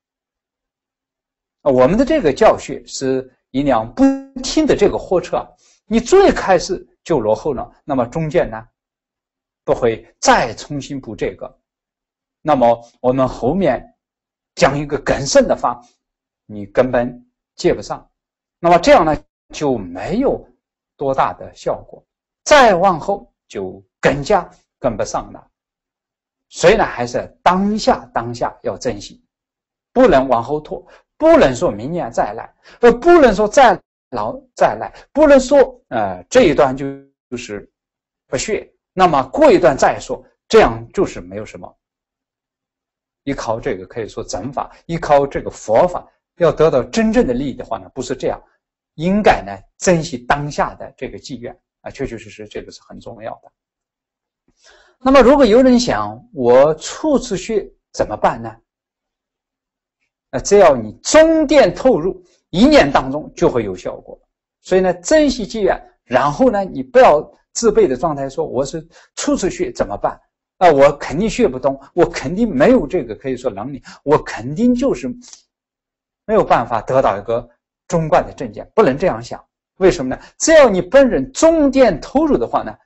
Speaker 1: 我们的这个教学是一辆不停的这个火车，你最开始就落后了，那么中间呢不会再重新补这个，那么我们后面讲一个更深的法，你根本接不上，那么这样呢就没有多大的效果，再往后就更加跟不上了。所以呢，还是当下要珍惜，不能往后拖，不能说明年再来，不能说再来，不能说这一段就是不学，那么过一段再说，这样就是没有什么。依靠这个可以说正法，依靠这个佛法要得到真正的利益的话呢，不是这样，应该呢珍惜当下的这个机缘确确实实这个是很重要的。那么如果有人想我初次学怎么办呢？只要你重点投入，1年当中就会有效果。所以呢，珍惜机缘，然后呢，你不要自卑的状态说我是初次学怎么办？我肯定学不懂，我肯定没有这个可以说能力，我肯定就是没有办法得到一个中观的正见，不能这样想。为什么呢？只要你本人重点投入的话呢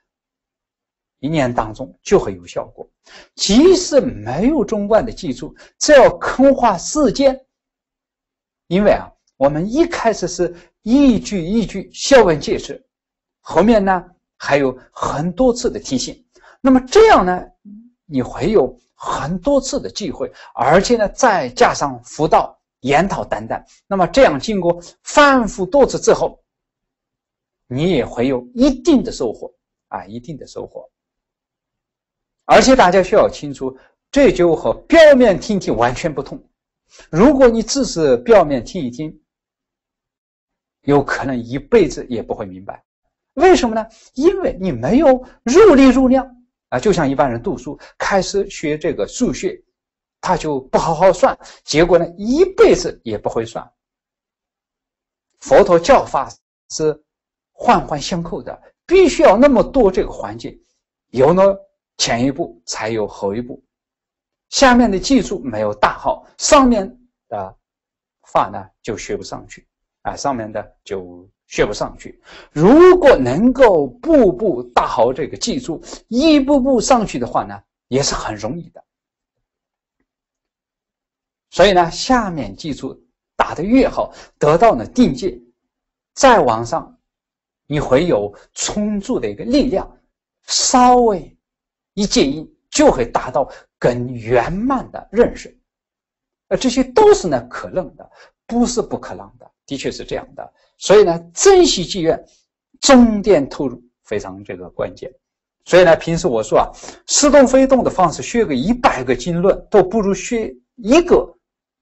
Speaker 1: ，1年当中就会有效果。即使没有中观的基础，只要肯花时间，因为我们一开始是一句一句消文解释，后面呢还有很多次的提醒，那么这样呢你会有很多次的机会，而且呢再加上辅导研讨等等，那么这样经过反复多次之后，你也会有一定的收获一定的收获。而且大家需要清楚，这就和表面听听完全不同。如果你只是表面听一听，有可能一辈子也不会明白。为什么呢？因为你没有入力入量就像一般人读书，开始学这个数学，他就不好好算，结果呢一辈子也不会算。佛陀教法是环环相扣的，必须要那么多这个环节，有了前一步才有后一步，下面的基础没有打好，上面的法呢就学不上去上面的就学不上去。如果能够步步打好这个基础，一步步上去的话呢，也是很容易的。所以呢，下面基础打得越好，得到了定界，再往上你会有充足的一个力量，稍微一接应就会达到更圆满的认识。这些都是呢可能的，不是不可能的，的确是这样的。所以呢，珍惜机缘，重点投入非常这个关键。所以呢，平时我说似动非动的方式学个100个经论都不如学一个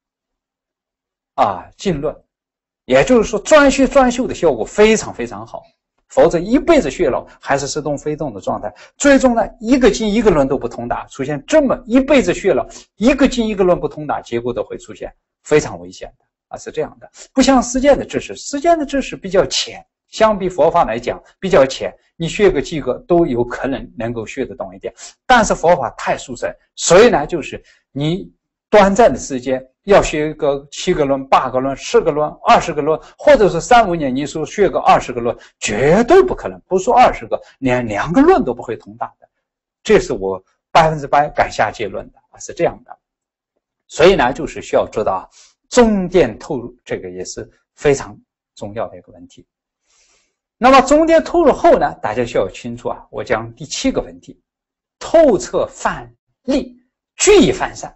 Speaker 1: 经论，也就是说专学专修的效果非常非常好。否则一辈子学了还是似动非动的状态，最终呢一个经一个论都不通达，出现这么一辈子学了一个经一个论不通达，结果都会出现非常危险的是这样的。不像实践的知识，实践的知识比较浅，相比佛法来讲比较浅，你学个几个都有可能够学得懂一点，但是佛法太殊胜，所以呢就是你短暂的时间要学个7个论、8个论、10个论、20个论，或者是3、5年你说学个20个论，绝对不可能，不说20个，连2个论都不会通达的。这是我100%敢下结论的是这样的。所以呢就是需要知道重点投入，这个也是非常重要的一个问题。那么重点投入后呢，大家需要清楚我讲第7个问题，透彻范例，举一反三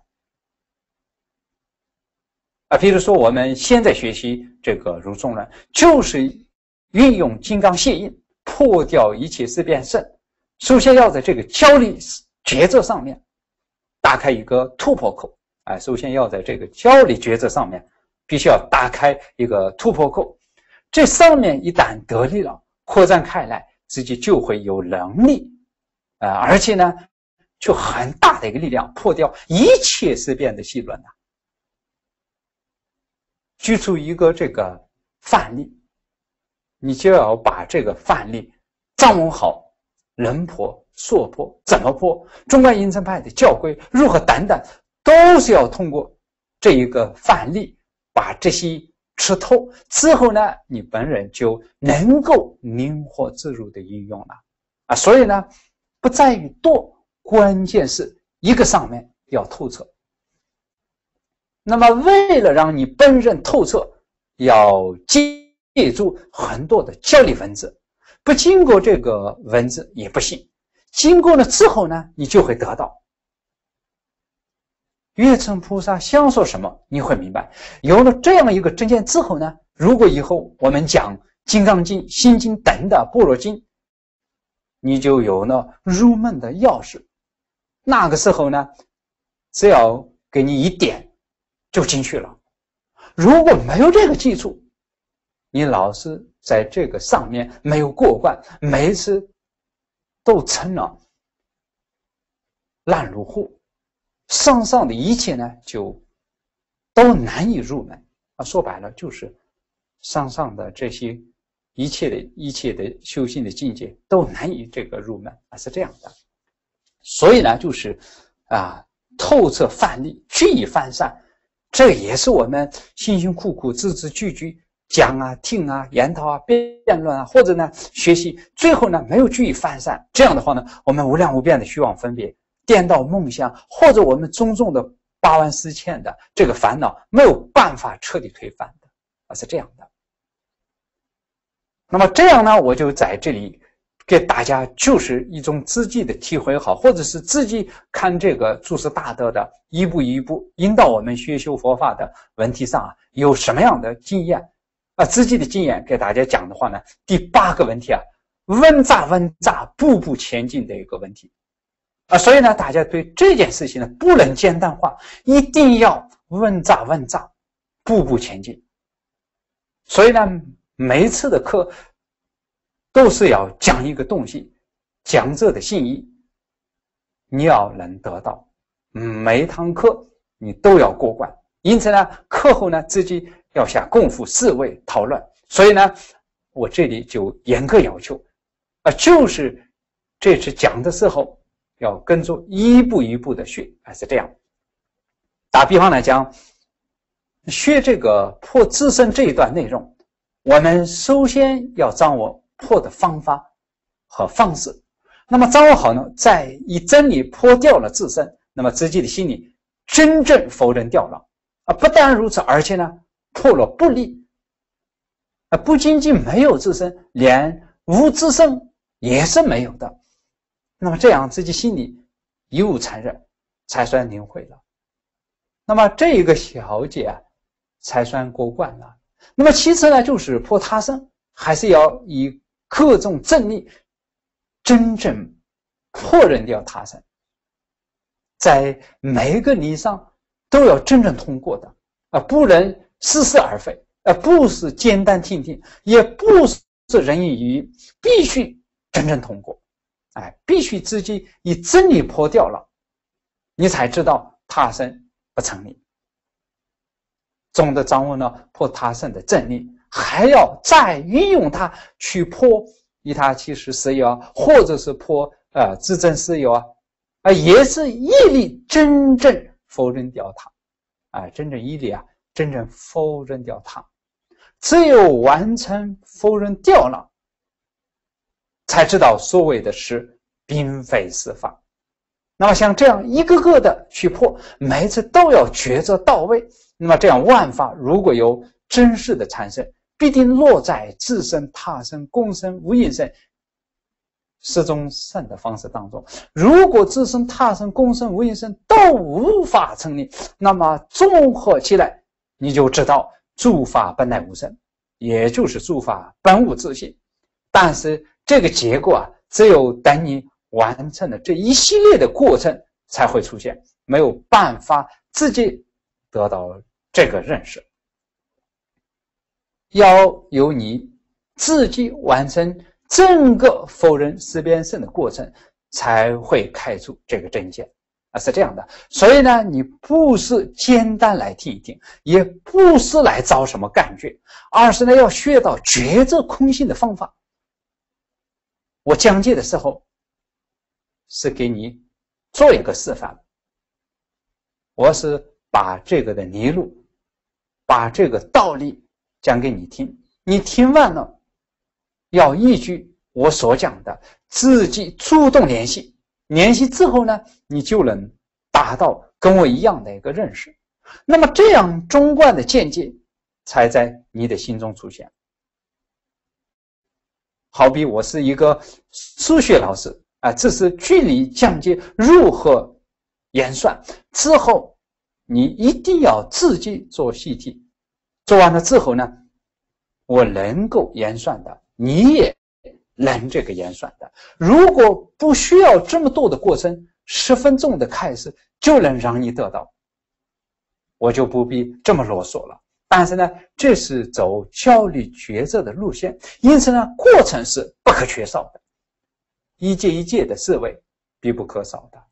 Speaker 1: 比如说我们现在学习这个如中论，就是运用金刚解印， 破掉一切思辨胜，首先要在这个焦虑抉择上面打开一个突破口。首先要在这个焦虑抉择上面必须要打开一个突破口。这上面一旦得力了，扩展开来，自己就会有能力而且呢就很大的一个力量破掉一切思辨的戏论。举出一个这个范例，你就要把这个范例掌握好，能破说破怎么破，中观应成派的教规如何等等，都是要通过这一个范例把这些吃透之后呢，你本人就能够灵活自如的应用了所以呢不在于多，关键是一个上面要透彻。那么为了让你本人透彻，要借助很多的教理文字，不经过这个文字也不行，经过了之后呢，你就会得到。月称菩萨想说什么，你会明白。有了这样一个真见之后呢，如果以后我们讲金刚经、心经等的般若经，你就有了入门的钥匙。那个时候呢，只要给你一点就进去了。如果没有这个基础，你老是在这个上面没有过关，每一次都成了烂如户，上的一切呢就都难以入门说白了就是上的这些一切的修行的境界都难以这个入门是这样的。所以呢就是透彻范例，举一反三，这也是我们辛辛苦苦字字句句讲听研讨辩论或者呢学习，最后呢没有举一反三，这样的话呢，我们无量无边的虚妄分别、颠倒梦想，或者我们种种的8万4千的这个烦恼没有办法彻底推翻的是这样的。那么这样呢，我就在这里给大家就是一种自己的体会好，或者是自己看这个注释大德的一步一步引导我们学修佛法的问题上有什么样的经验自己的经验给大家讲的话呢，第8个问题稳扎步步前进的一个问题所以呢大家对这件事情呢不能简单化，一定要稳扎步步前进。所以呢每一次的课都是要讲一个东西，讲者的信义你要能得到，每一堂课你都要过关。因此呢课后呢自己要下功夫思维讨论。所以呢我这里就严格要求就是这次讲的时候要跟着一步一步的学是这样。打比方来讲，学这个破自身这一段内容，我们首先要掌握破的方法和方式。那么掌握好呢，在以真理破掉了自身，那么自己的心里真正否认掉了不但如此，而且呢破了不立不仅仅没有自身，连无自身也是没有的。那么这样自己心里一无残忍，才算领会了。那么这一个小节才算过关了。那么其次呢，就是破他身，还是要以各种正理真正破认掉他身，在每一个理上都要真正通过的不能似是而非不是简单听听，也不是人云亦云，必须真正通过必须自己以真理破掉了，你才知道他身不成立。总的掌握呢破他身的正理，还要再运用它去破依他其实实有或者是破自证实有也是一力真正否认掉它真正一力真正否认掉它。只有完成否认掉了，才知道所谓的是并非是法。那么像这样一个个的去破，每一次都要抉择到位，那么这样万法如果有真实的产生，必定落在自身、他身、共生、无因生四种圣的方式当中。如果自身、他身、共生、无因生都无法成立，那么综合起来你就知道诸法本来无生，也就是诸法本无自性。但是这个结果啊，只有等你完成了这一系列的过程才会出现，没有办法自己得到这个认识。要由你自己完成整个否认思辨胜的过程，才会开出这个真见啊，是这样的。所以呢，你不是简单来听一听，也不是来找什么感觉，而是呢要学到觉知空性的方法。我讲解的时候是给你做一个示范，我是把这个的理路，把这个道理讲给你听，你听完了要依据我所讲的自己主动联系，联系之后呢，你就能达到跟我一样的一个认识，那么这样中观的见解才在你的心中出现。好比我是一个数学老师啊，这是距离讲解如何演算之后，你一定要自己做习题，做完了之后呢，我能够演算的，你也能这个演算的。如果不需要这么多的过程，10分钟的开始就能让你得到，我就不必这么啰嗦了。但是呢，这是走教理抉择的路线，因此呢，过程是不可缺少的，一届一届的思维必不可少的。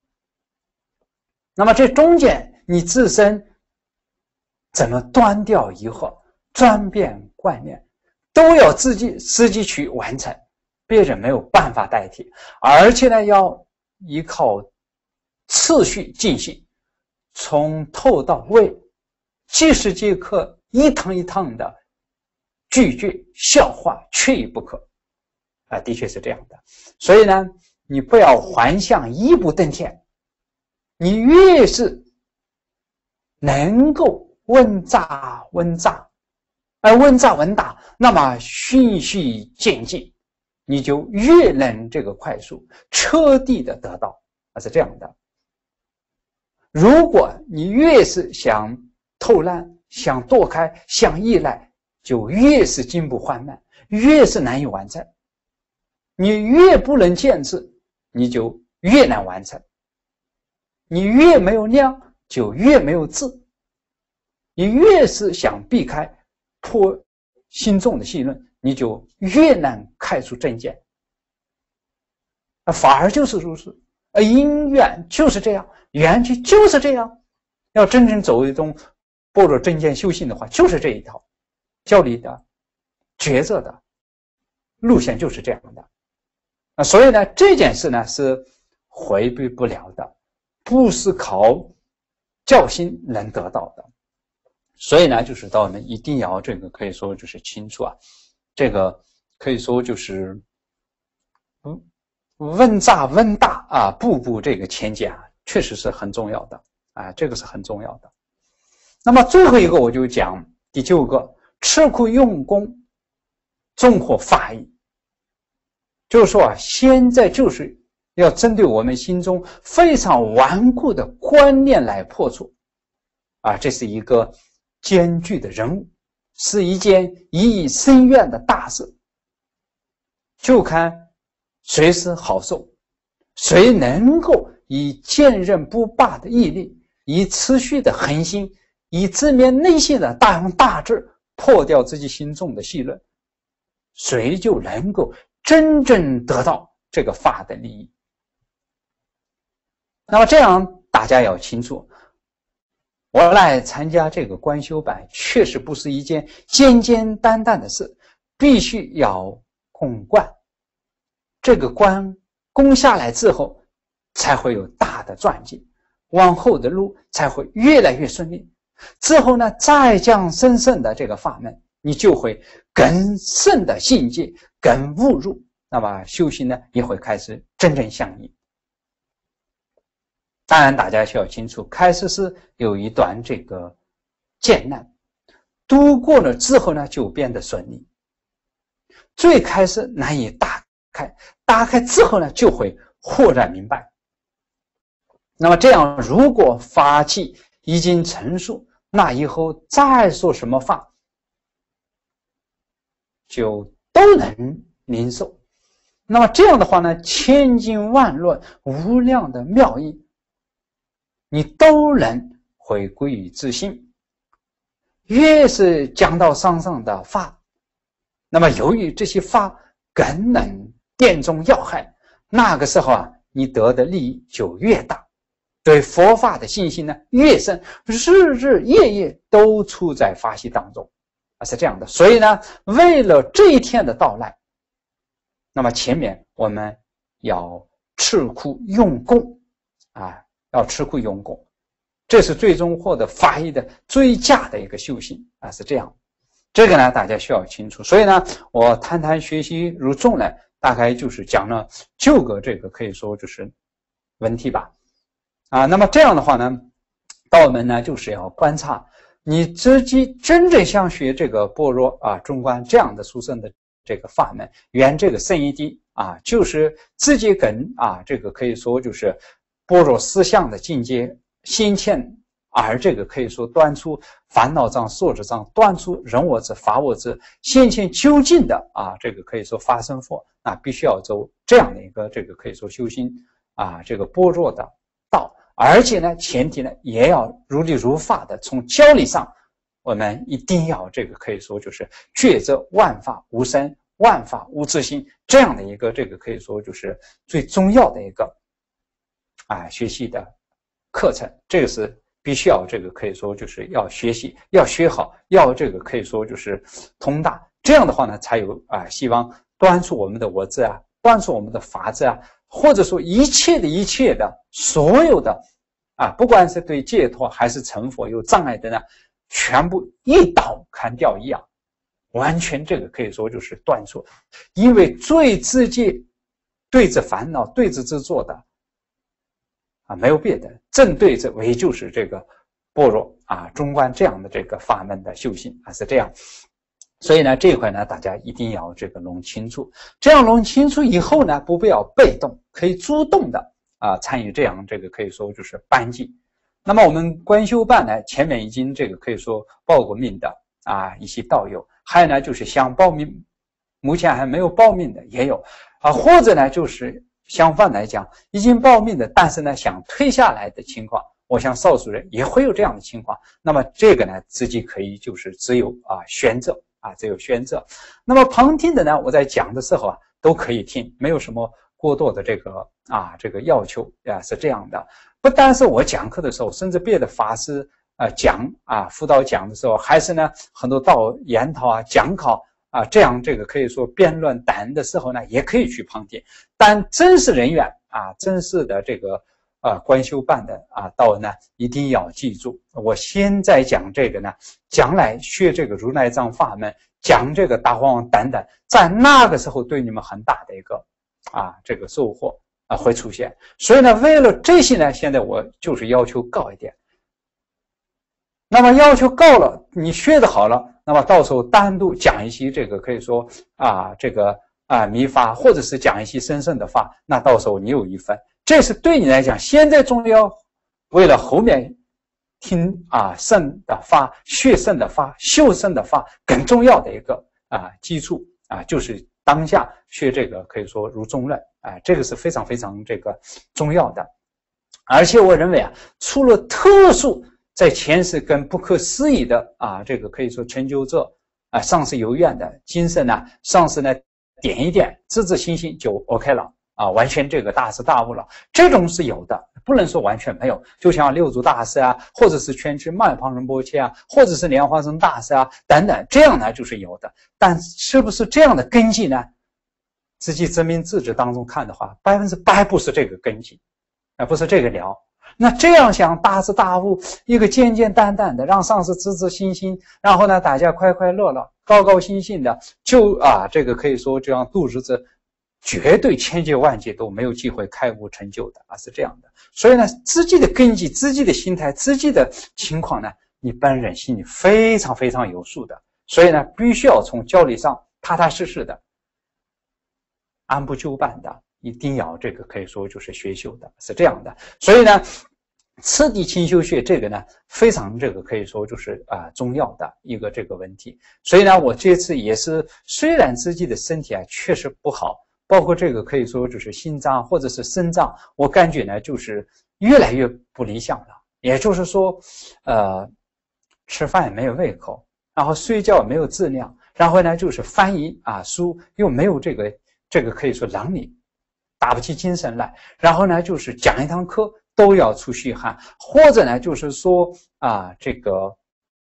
Speaker 1: 那么这中间你自身怎么断掉疑惑、转变观念，都要自己实际去完成，别人没有办法代替，而且呢，要依靠次序进行，从头到尾几十节课一堂一堂的咀嚼消化，缺一不可啊，的确是这样的。所以呢，你不要幻想一步登天，你越是能够问杂问杂，问杂问答，那么循序渐进，你就越能这个快速彻底的得到，是这样的。如果你越是想偷懒，想躲开，想依赖，就越是进步缓慢，越是难以完成。你越不能坚持，你就越难完成。你越没有量，就越没有质。你越是想避开破心中的信论，你就越难开出正见。法而就是如此，因缘就是这样，缘起就是这样。要真正走一种般若正见修行的话，就是这一套教理的抉择的路线，就是这样的。所以呢，这件事呢是回避不了的，不是靠教心能得到的。所以呢，就是到我们一定要这个可以说就是清楚啊，这个可以说就是问杂问大啊，步步这个前进啊，确实是很重要的啊，这个是很重要的。那么最后一个我就讲第9个，吃苦用功，纵获法益。就是说啊，现在就是要针对我们心中非常顽固的观念来破除啊，这是一个艰巨的任务，是一件意义深远的大事，就看谁是好手，谁能够以坚韧不拔的毅力，以持续的恒心，以直面内心的大勇大智，破掉自己心中的戏论，谁就能够真正得到这个法的利益。那么这样大家要清楚，我来参加这个观修班确实不是一件简简单单的事，必须要攻观，这个关攻下来之后才会有大的转机，往后的路才会越来越顺利。之后呢，再讲深深的这个法门，你就会更深的境界，更悟入，那么修行呢也会开始真正相应。当然大家需要清楚，开始是有一段这个艰难，度过了之后呢就变得顺利。最开始难以打开，打开之后呢就会豁然明白。那么这样如果法器已经成熟，那以后再说什么法就都能领受， 那么这样的话呢，千经万论无量的妙义，你都能回归于自性。越是讲到上的法，那么由于这些法更能电中要害，那个时候啊，你得的利益就越大，对佛法的信心呢越深，日日夜夜都处在法喜当中是这样的。所以呢，为了这一天的到来，那么前面我们要吃苦用功要吃苦用功，这是最终获得法益的最佳的一个修行是这样。这个呢大家需要清楚。所以呢，我谈谈学习如众呢，大概就是讲了9个这个可以说就是问题吧那么这样的话呢，道门呢就是要观察你自己真正想学这个般若中观这样的殊胜的这个法门，圆这个圣义谛就是自己跟这个可以说就是般若思想的境界先前，而这个可以说断除烦恼障、所知障，断除人我执、法我执，先前究竟的这个可以说发生佛，那必须要走这样的一个这个可以说修行这个般若的道。而且呢，前提呢也要如理如法的从教理上，我们一定要这个可以说就是觉知万法无生、万法无自性这样的一个这个可以说就是最重要的一个学习的课程。这个是必须要这个可以说就是要学习，要学好，要这个可以说就是通达。这样的话呢，才有希望断除我们的我执断除我们的法执或者说一切的所有的不管是对解脱还是成佛有障碍的呢，全部一刀砍掉一样，完全这个可以说就是断除。因为最直接对治烦恼、对治执着的没有别的，正对着为就是这个般若中观这样的这个法门的修行是这样。所以呢，这一块呢，大家一定要这个弄清楚。这样弄清楚以后呢，不要被动，可以主动的参与这样这个可以说就是班级。那么我们观修班呢，前面已经这个可以说报过名的一些道友，还有呢就是想报名，目前还没有报名的也有或者呢就是相反来讲，已经报名的，但是呢想退下来的情况，我想少数人也会有这样的情况。那么这个呢，自己可以就是只有选择只有选择。那么旁听的呢，我在讲的时候都可以听，没有什么过多的这个这个要求是这样的。不单是我讲课的时候，甚至别的法师讲辅导讲的时候，还是呢很多到研讨讲考这样这个可以说辩论等的时候呢，也可以去旁听。但正式人员正式的这个观修办的道呢，一定要记住，我现在讲这个呢，将来学这个如来藏法门，讲这个大方等等，在那个时候对你们很大的一个这个收获会出现。所以呢，为了这些呢，现在我就是要求高一点。那么要求高了，你学得好了，那么到时候单独讲一些这个可以说这个密法，或者是讲一些深深的法，那到时候你有一分，这是对你来讲现在重要，为了后面听圣的法、学圣的法、修圣的法更重要的一个基础就是当下学这个可以说如中论这个是非常非常这个重要的。而且我认为除了特殊在前世跟不可思议的这个可以说成就者上师有愿的精神呢，上师呢点一点自自信心就 OK 了完全这个大彻大悟了，这种是有的，不能说完全没有。就像六祖大师或者是全知曼旁仁波切或者是莲花生大师等等，这样呢就是有的。但是不是这样的根基呢？自己自明自知当中看的话，100%不是这个根基不是这个料。那这样想大彻大悟，一个简简单单的让上师自自信心，然后呢大家快快乐乐高高兴兴的就这个可以说这样度日子，绝对千劫万劫都没有机会开悟成就的是这样的。所以呢，自己的根基、自己的心态、自己的情况呢，你本人心里非常非常有数的。所以呢，必须要从教理上踏踏实实的按部就班的，一定要这个可以说就是学修的，是这样的。所以呢，次第清修学这个呢，非常这个可以说就是重要的一个这个问题。所以呢，我这次也是虽然自己的身体确实不好， 包括这个可以说就是心脏或者是肾脏，我感觉呢就是越来越不理想了。也就是说，吃饭也没有胃口，然后睡觉也没有质量，然后呢就是翻译书又没有这个可以说能力，打不起精神来，然后呢就是讲一堂课都要出虚汗，或者呢就是说这个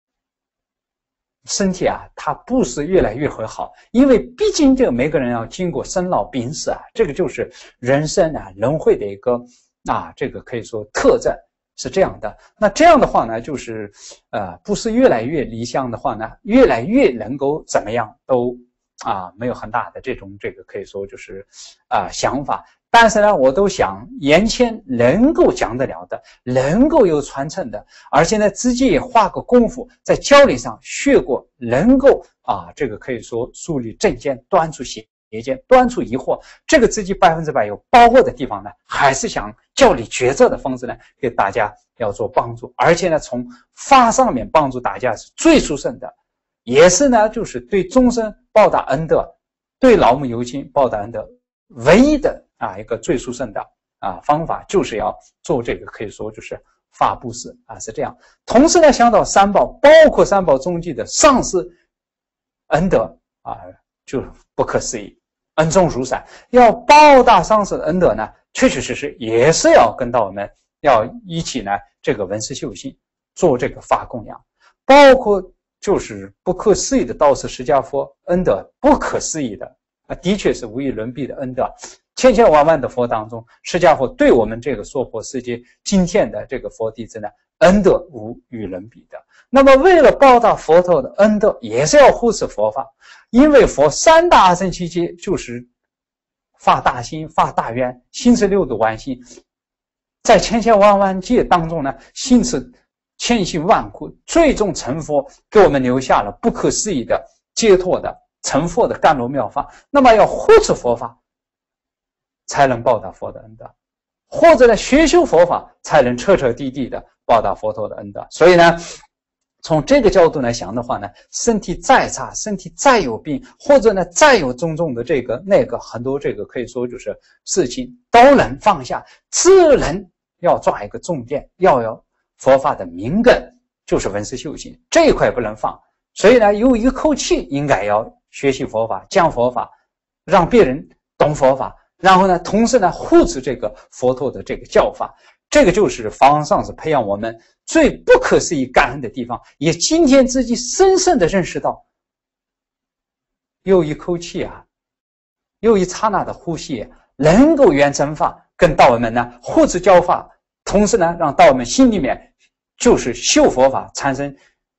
Speaker 1: 身体它不是越来越会好，因为毕竟这个每个人要经过生老病死这个就是人生轮回的一个这个可以说特征是这样的。那这样的话呢，就是不是越来越理想的话呢，越来越能够怎么样都没有很大的这个可以说就是想法。但是呢，我都想眼前能够讲得了的，能够有传承的，而且呢自己也花个功夫在教理上学过，能够这个可以说树立正见，断除邪见，断除疑惑，这个自己100%有把握的地方呢，还是想教理抉择的方式呢，给大家要做帮助，而且呢从法上面帮助大家是最殊胜的，也是呢就是对众生报答恩德，对老母有情报答恩德唯一的一个最殊胜的方法，就是要做这个可以说就是法布施是这样。同时呢想到三宝，包括三宝中记的上师恩德就不可思议，恩重如山。要报答上师的恩德呢，确确实实也是要跟到我们要一起呢这个闻思修行，做这个法供养，包括就是不可思议的道师释迦佛恩德，不可思议的的确是无与伦比的恩德。千千万万的佛当中，释迦佛对我们这个娑婆世界今天的这个佛弟子呢，恩德无与伦比的。那么为了报答佛陀的恩德，也是要护持佛法，因为佛三大阿僧祇劫就是发大心、发大愿、行持六度万行，在千千万万劫当中呢，行持千辛万苦，最终成佛，给我们留下了不可思议的解脱的成佛的甘露妙法。那么要护持佛法，才能报答佛的恩德，或者呢学修佛法，才能彻彻底底的报答佛陀的恩德。所以呢从这个角度来想的话呢，身体再差，身体再有病，或者呢再有种种的这个那个很多这个可以说就是事情都能放下，只能要抓一个重点，要有佛法的明根，就是闻思修行这一块不能放。所以呢有一口气应该要学习佛法，讲佛法，让别人懂佛法，然后呢同时呢护持这个佛陀的这个教法。这个就是方上是培养我们最不可思议感恩的地方，也今天自己深深的认识到，有一口气有一刹那的呼吸能够圆真法，跟道友们呢护持教法，同时呢让道友们心里面就是修佛法，产生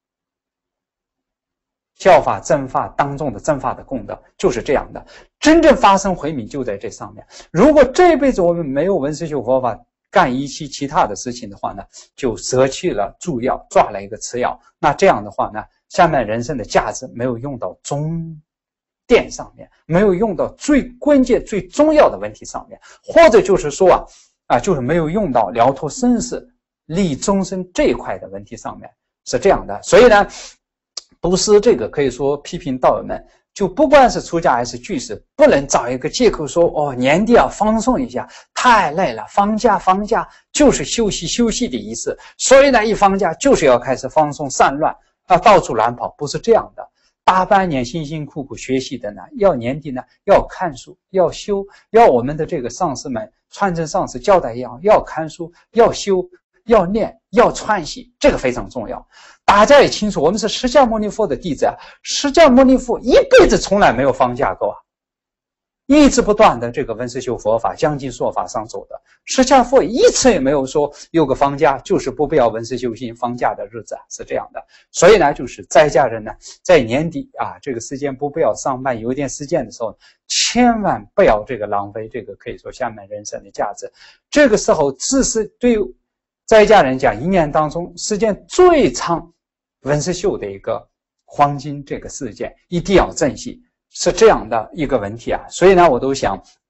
Speaker 1: 教法正法当中的正法的功德，就是这样的。真正发生回民就在这上面。如果这辈子我们没有闻思修佛法，干一期其他的事情的话呢，就舍弃了助药，抓了一个次要，那这样的话呢，下面人生的价值没有用到终点上面，没有用到最关键最重要的问题上面，或者就是说就是没有用到了脱生死利众生这一块的问题上面，是这样的。所以呢不是这个可以说批评道友们，就不管是出家还是居士，不能找一个借口说年底要放松一下，太累了，放假就是休息的意思，所以呢一放假就是要开始放松散乱到处乱跑，不是这样的。大半年辛辛苦苦学习的呢，要年底呢要看书，要修，要我们的这个上师们传承上师交代一样，要看书，要修，要念，要串习，这个非常重要。大家也清楚，我们是释迦牟尼佛的弟子释迦牟尼佛一辈子从来没有放假过一直不断的这个闻思修佛法将近说法上走的，释迦佛一次也没有说有个放假就是不必要闻思修行放假的日子是这样的。所以呢就是在家人呢在年底这个时间不必要上班，有一点时间的时候千万不要这个浪费这个可以说下面人生的价值。这个时候只是对在家人讲一年当中时间最长闻思修的一个黄金这个事件，一定要珍惜，是这样的一个问题所以呢我都想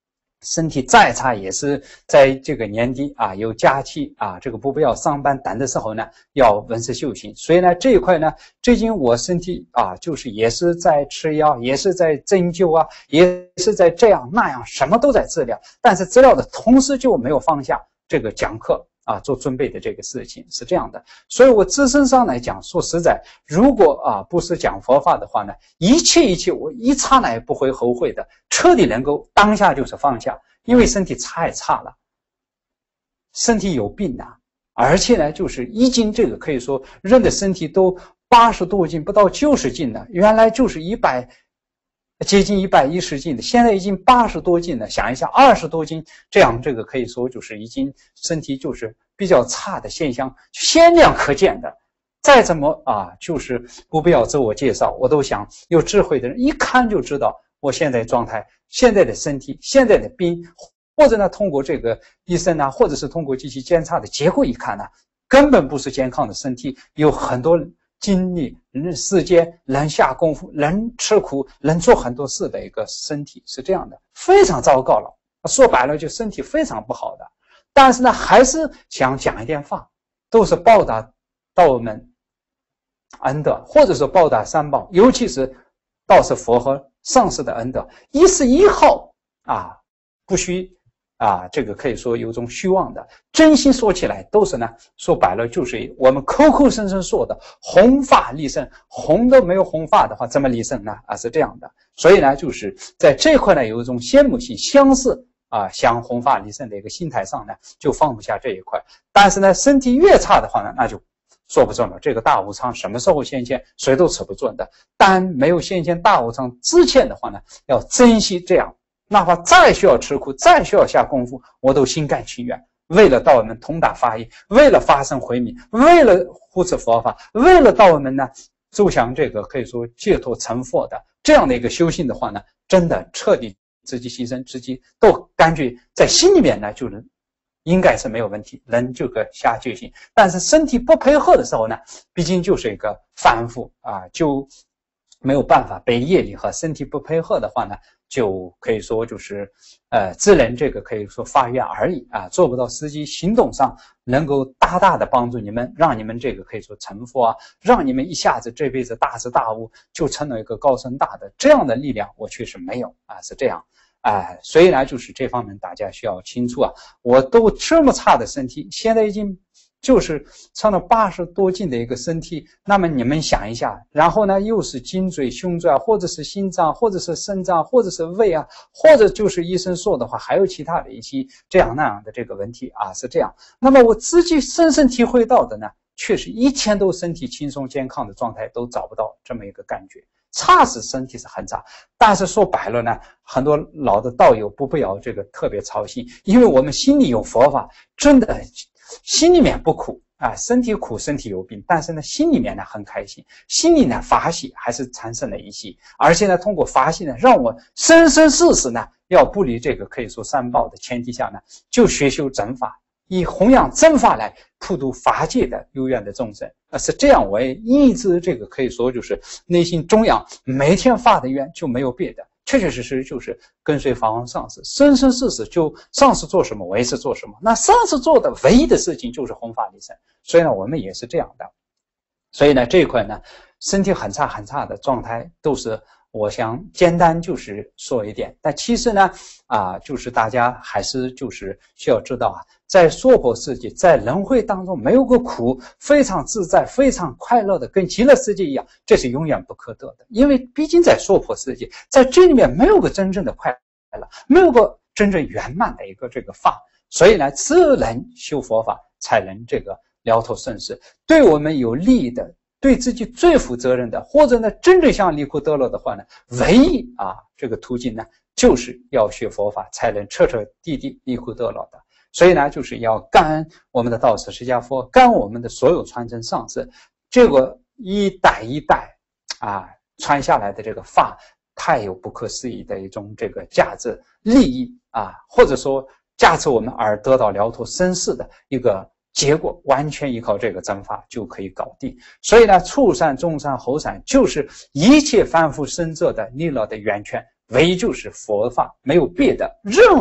Speaker 1: 身体再差也是在这个年底啊，有假期啊，这个不必要上班等的时候呢，要闻思修行。所以呢，这一块呢，最近我身体啊，就是也是在吃药，也是在针灸啊，也是在这样那样，什么都在治疗。但是治疗的同时就没有放下这个讲课啊，做准备的这个事情，是这样的。所以我自身上来讲，说实在，如果啊不是讲佛法的话呢，一切我一刹那也不会后悔的，彻底能够当下就是放下，因为身体太差了，身体有病啊，而且呢就是已经这个可以说人的身体都80多斤不到90斤了，原来就是接近110斤的，现在已经80多斤了。想一下，20多斤，这样这个可以说就是已经身体就是比较差的现象，鲜亮可见的。再怎么啊，就是不必要自我介绍，我都想有智慧的人一看就知道我现在状态、现在的身体、现在的病，或者呢通过这个医生啊，或者是通过机器检查的结果一看呢，根本不是健康的身体，有很多精力、时间能下功夫、能吃苦、能做很多事的一个身体，是这样的，非常糟糕了。说白了就身体非常不好的。但是呢，还是想讲一点话，都是报答道门恩德，或者说报答三宝，尤其是道是佛和上师的恩德。1是1号啊，不虚啊，这个可以说有种虚妄的，真心说起来都是呢，说白了就是我们口口声声说的弘法利生，弘都没有弘法的话，怎么利生呢？啊，是这样的。所以呢，就是在这块呢有一种羡慕心，相似啊，想弘法利生的一个心态上呢，就放不下这一块。但是呢，身体越差的话呢，那就说不准了。这个大无常什么时候现前，谁都吃不准的。但没有现前大无常之前的话呢，要珍惜这样。哪怕再需要吃苦，再需要下功夫，我都心甘情愿。为了道门通达法义，为了发生慧命，为了护持佛法，为了道门呢走向这个可以说解脱成佛的这样的一个修行的话呢，真的彻底自己牺牲，自己都感觉在心里面呢就是应该是没有问题，能这个下决心。但是身体不配合的时候呢，毕竟就是一个反复啊，就没有办法被业力和身体不配合的话呢，就可以说就是只能这个可以说发愿而已啊，做不到实际行动上能够大大的帮助你们，让你们这个可以说成佛啊，让你们一下子这辈子大彻大悟，就成了一个高僧大德，这样的力量我确实没有啊，是这样。所以呢，就是这方面大家需要清楚啊。我都这么差的身体，现在已经就是成了80多斤的一个身体，那么你们想一下，然后呢又是颈椎、胸椎啊，或者是心脏，或者是肾脏，或者是胃啊，或者就是医生说的话，还有其他的一些这样那样的这个问题啊，是这样。那么我自己深深体会到的呢，确实一天都身体轻松健康的状态都找不到这么一个感觉。差是身体是很差，但是说白了呢，很多老的道友不要这个特别操心，因为我们心里有佛法，真的心里面不苦啊，身体苦，身体有病，但是呢心里面呢很开心，心里呢法喜还是产生了一些，而且呢通过法喜呢，让我生生世世呢要不离这个可以说三宝的前提下呢，就学修真法，以弘扬真法来普度法界的有缘的众生，是这样。我也一直这个可以说就是内心中央每天发的愿，就没有别的，确确实实就是跟随法王上师，生生世世就上师做什么我也是做什么，那上师做的唯一的事情就是弘法利生，所以呢我们也是这样的。所以呢这一块呢身体很差很差的状态都是我想简单就是说一点，但其实呢就是大家还是就是需要知道啊，在娑婆世界，在轮回当中没有个苦，非常自在非常快乐的跟极乐世界一样，这是永远不可得的。因为毕竟在娑婆世界，在这里面没有个真正的快乐，没有个真正圆满的一个这个法，所以呢只能修佛法才能这个了脱生死，对我们有利的，对自己最负责任的，或者呢真正想离苦得乐的话呢，唯一这个途径呢就是要学佛法，才能彻彻底底离苦得乐的。所以呢就是要感恩我们的道师释迦佛，感恩我们的所有传承上师，这个一代一代传下来的这个法，太有不可思议的一种这个价值利益或者说价值我们而得到了脱生死的一个结果，完全依靠这个真法就可以搞定。所以呢初善中善后善就是一切凡夫生者的利乐的源泉，唯一就是佛法，没有别的任何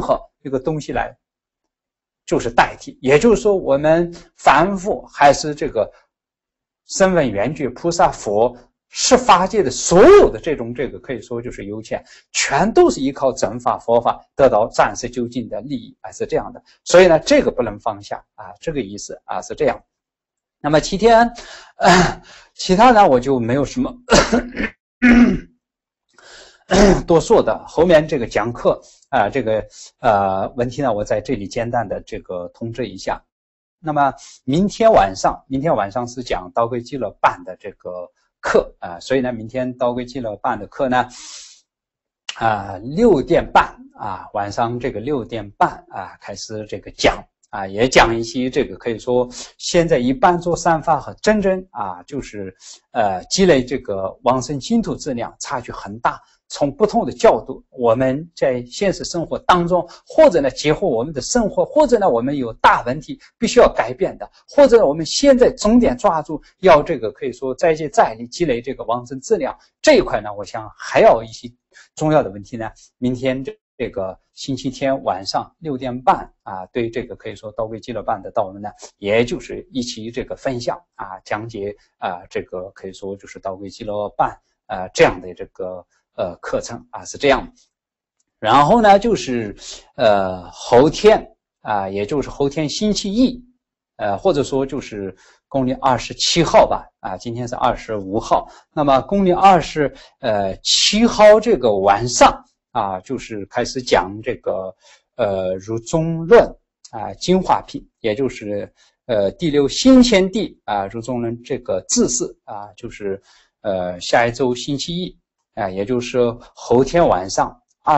Speaker 1: 一个东西来就是代替，也就是说我们凡夫还是这个声闻缘觉菩萨佛十法界的所有的这种可以说就是有钱，全都是依靠正法佛法得到暂时究竟的利益啊，是这样的。所以呢，这个不能放下啊，这个意思啊是这样。那么其他呢我就没有什么多说的，后面这个讲课啊，问题呢，我在这里简单的通知一下。那么明天晚上是讲道归基乐办的这个课啊，所以呢，明天道归基乐办的课呢，6点半啊，晚上6点半啊开始讲啊，也讲一些可以说现在一般做三法和真正啊，就是积累往生净土质量差距很大。从不同的角度，我们在现实生活当中，或者呢结合我们的生活，或者呢我们有大问题必须要改变的，或者我们现在重点抓住要可以说再接再厉积累往生质量这一块呢，我想还有一些重要的问题呢。明天星期天晚上6点半啊，对可以说道归基乐办的道门呢，也就是一起分享啊，讲解啊可以说就是道归基乐办这样的课程啊，是这样。然后呢就是后天啊，也就是后天星期一或者说就是公历27号吧啊，今天是25号，那么公历27号晚上啊，就是开始讲如中论啊精华品，也就是第6先贤地啊如中论字式啊，就是下一周星期一啊，也就是后天晚上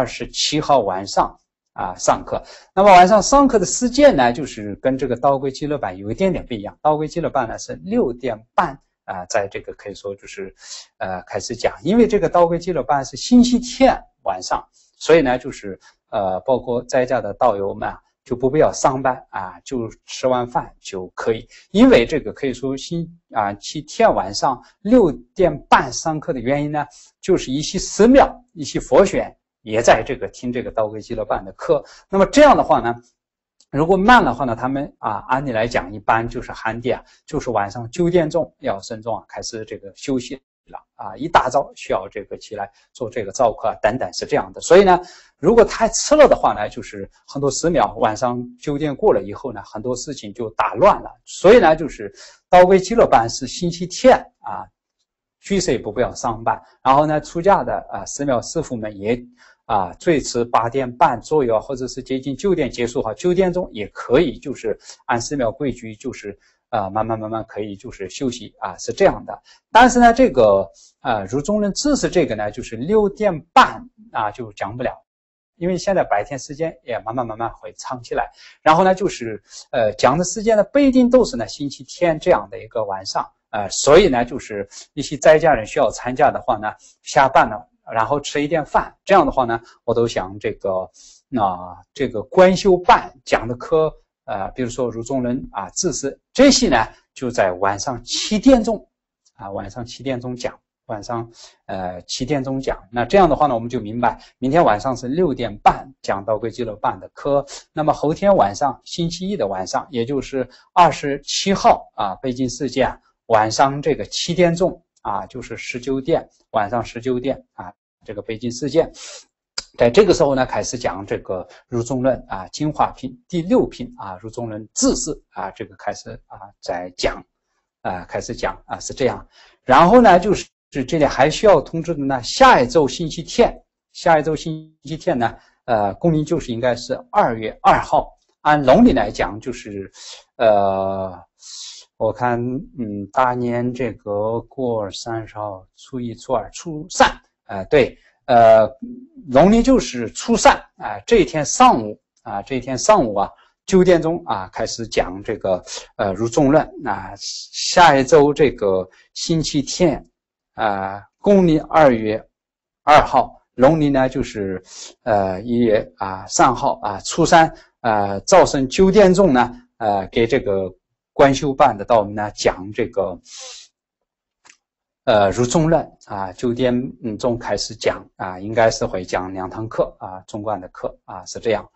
Speaker 1: 27号晚上啊上课。那么晚上上课的时间呢，就是跟道归基乐办有一点点不一样。道归基乐办呢是6点半啊，在可以说就是开始讲，因为道归基乐办是星期天晚上，所以呢就是包括在家的道友们就不必要上班啊，就吃完饭就可以。因为可以说星期天晚上6点半上课的原因呢，就是一些寺庙一些佛学也在听道归基乐办的课。那么这样的话呢，如果慢的话呢，他们按理来讲一般就是寒地就是晚上9点钟要慎重开始休息了啊，一大早需要起来做早课等等，是这样的。所以呢，如果太迟了的话呢，就是很多寺庙晚上9点过了以后呢，很多事情就打乱了。所以呢，就是道归基乐办是星期天啊，居士也不要上班，然后呢，出家的寺庙师傅们也最迟8点半左右，或者是接近9点结束好，9点钟也可以，就是按寺庙规矩，就是慢慢可以就是休息啊，是这样的。但是呢，如中论知识呢，就是6点半啊就讲不了，因为现在白天时间也慢慢会长起来。然后呢，就是讲的时间呢不一定都是呢星期天这样的一个晚上，所以呢，就是一些在家人需要参加的话呢，下班了然后吃一点饭，这样的话呢，我都想观修办讲的课比如说如中论知识这些呢，就在晚上7点钟晚上7点钟讲，晚上7点钟讲。那这样的话呢，我们就明白明天晚上是6点半讲道归基乐办的课，那么后天晚上星期一的晚上，也就是27号北京时间晚上7点钟就是19点，晚上19点北京时间，在这个时候呢，开始讲如中论精华品第6品如中论字式开始在讲开始讲是这样。然后呢，就是这里还需要通知的呢，下一周星期天呢公历就是应该是2月2号，按农历来讲就是我看大年过30号初1初2初3对农历就是初3这一天上午9点钟开始讲如中论下一周星期天公历2月2号，农历呢就是1月3号初3早晨9点钟呢给观修办的道们呢讲如中论9点钟开始讲应该是会讲2堂课中观的课是这样。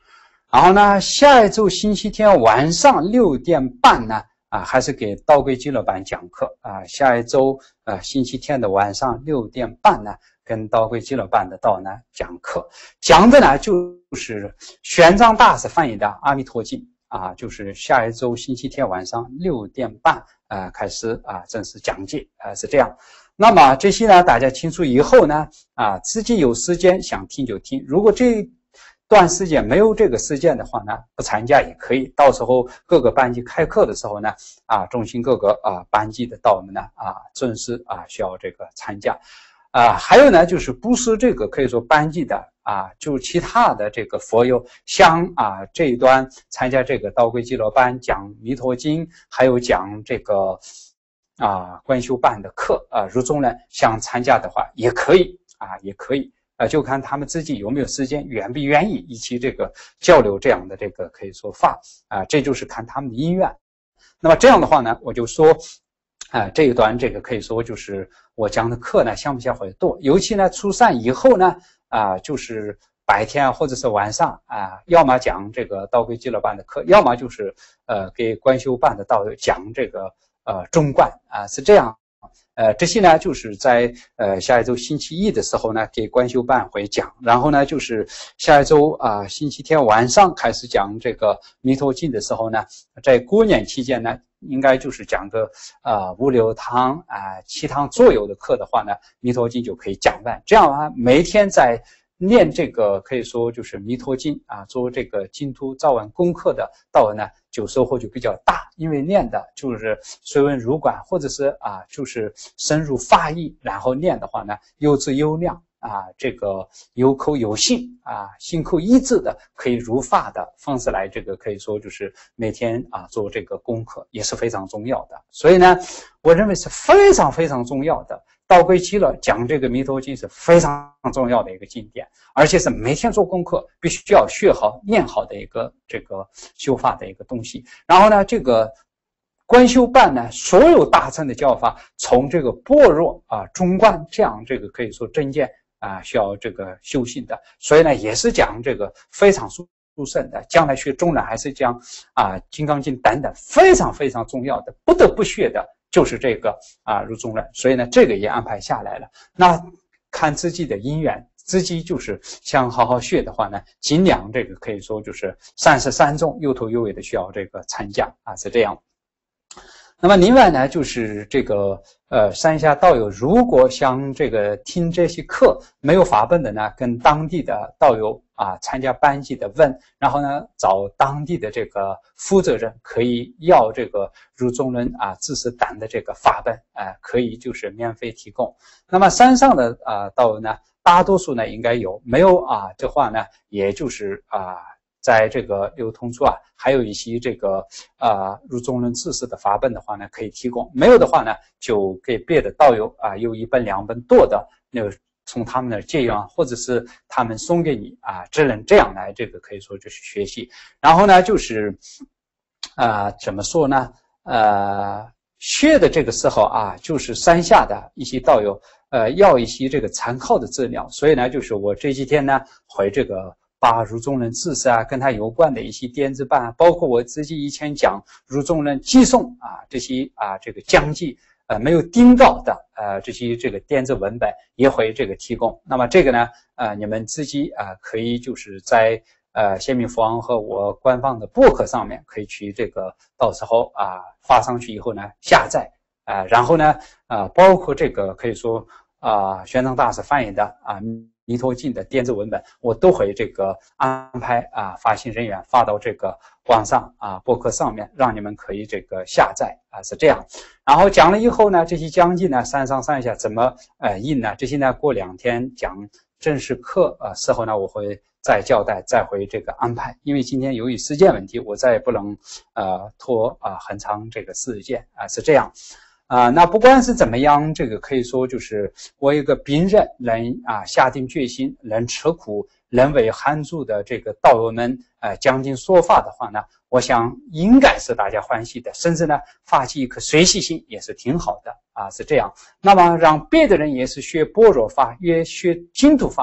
Speaker 1: 然后呢，下一周星期天晚上6点半呢，还是给道归基乐班讲课啊。下一周星期天的晚上6点半呢，跟道归基乐班的道呢讲课，讲的呢就是玄奘大师翻译的《阿弥陀经》啊，就是下一周星期天晚上6点半开始正式讲解是这样。那么这些呢，大家清楚以后呢自己有时间想听就听，如果这段时间没有这个时间的话呢，不参加也可以。到时候各个班级开课的时候呢，中心各个班级的道们呢正式需要这个参加。还有呢，就是不是这个可以说班级的就其他的这个佛友像这一端参加这个道归基乐班讲弥陀经，还有讲这个观修班的课如中人想参加的话也可以也可以。就看他们自己有没有时间，愿不愿意一起这个交流这样的这个可以说法这就是看他们的意愿。那么这样的话呢，我就说这一段这个可以说就是我讲的课呢相比较会多，尤其呢初三以后呢就是白天或者是晚上要么讲这个道归基乐班的课，要么就是给观修班的道友讲这个中观是这样。这些呢就是在下一周星期一的时候呢给观修班会讲，然后呢就是下一周星期天晚上开始讲这个弥陀经的时候呢，在过年期间呢应该就是讲个5、6堂7堂左右的课的话呢，弥陀经就可以讲完。这样每天在念这个可以说就是弥陀经做这个净土早晚功课的道友呢，就收获就比较大，因为念的就是随文如观，或者是就是深入法义，然后念的话呢有质有量这个有口有信心口一致的可以如法的方式来这个可以说就是每天做这个功课也是非常重要的。所以呢我认为是非常非常重要的，道归基乐讲这个弥陀经是非常重要的一个经典，而且是每天做功课必须要学好念好的一个这个修法的一个东西。然后呢这个观修班呢所有大乘的教法，从这个般若中观这样这个可以说真见需要这个修行的，所以呢也是讲这个非常殊胜的，将来学中呢还是讲金刚经等等非常非常重要的，不得不学的就是这个入中人，所以呢这个也安排下来了。那看自己的因缘，自己就是想好好学的话呢，尽量这个可以说就是33中有头有尾的需要这个参加是这样。那么另外呢就是这个山下道友如果想这个听这些课没有法本的呢，跟当地的道友参加班级的问，然后呢找当地的这个负责人可以要这个入中人知识单的这个法本可以就是免费提供。那么山上的道友呢大多数呢应该有，没有的话呢也就是在这个流通处还有一些这个入中人知识的法本的话呢可以提供，没有的话呢就给别的道友有1本2本多的那个从他们那儿借用或者是他们送给你只能这样来这个可以说就是学习。然后呢就是怎么说呢学的这个时候就是山下的一些道友要一些这个参考的资料，所以呢就是我这几天呢会这个把入中人知识跟他有关的一些点子办，包括我自己以前讲入中人寄送这些这个讲记没有订到的这些这个点子文本也会这个提供。那么这个呢你们自己可以就是在显密佛王和我官方的博客上面可以去这个到时候发上去以后呢下载然后呢包括这个可以说玄奘大师翻译的弥陀经的点子文本，我都会这个安排发行人员发到这个网上博客上面，让你们可以这个下载是这样。然后讲了以后呢，这些讲记呢山上山下怎么印呢？这些呢过2天讲正式课时候呢我会再交代，再会这个安排。因为今天由于时间问题，我再也不能拖很长这个时间是这样。那不管是怎么样，这个可以说就是我一个病人能下定决心，能吃苦，能为汉族的这个道友们讲经说法的话呢，我想应该是大家欢喜的，甚至呢发起一颗随喜心也是挺好的是这样。那么让别的人也是学般若法，也学净土法呢，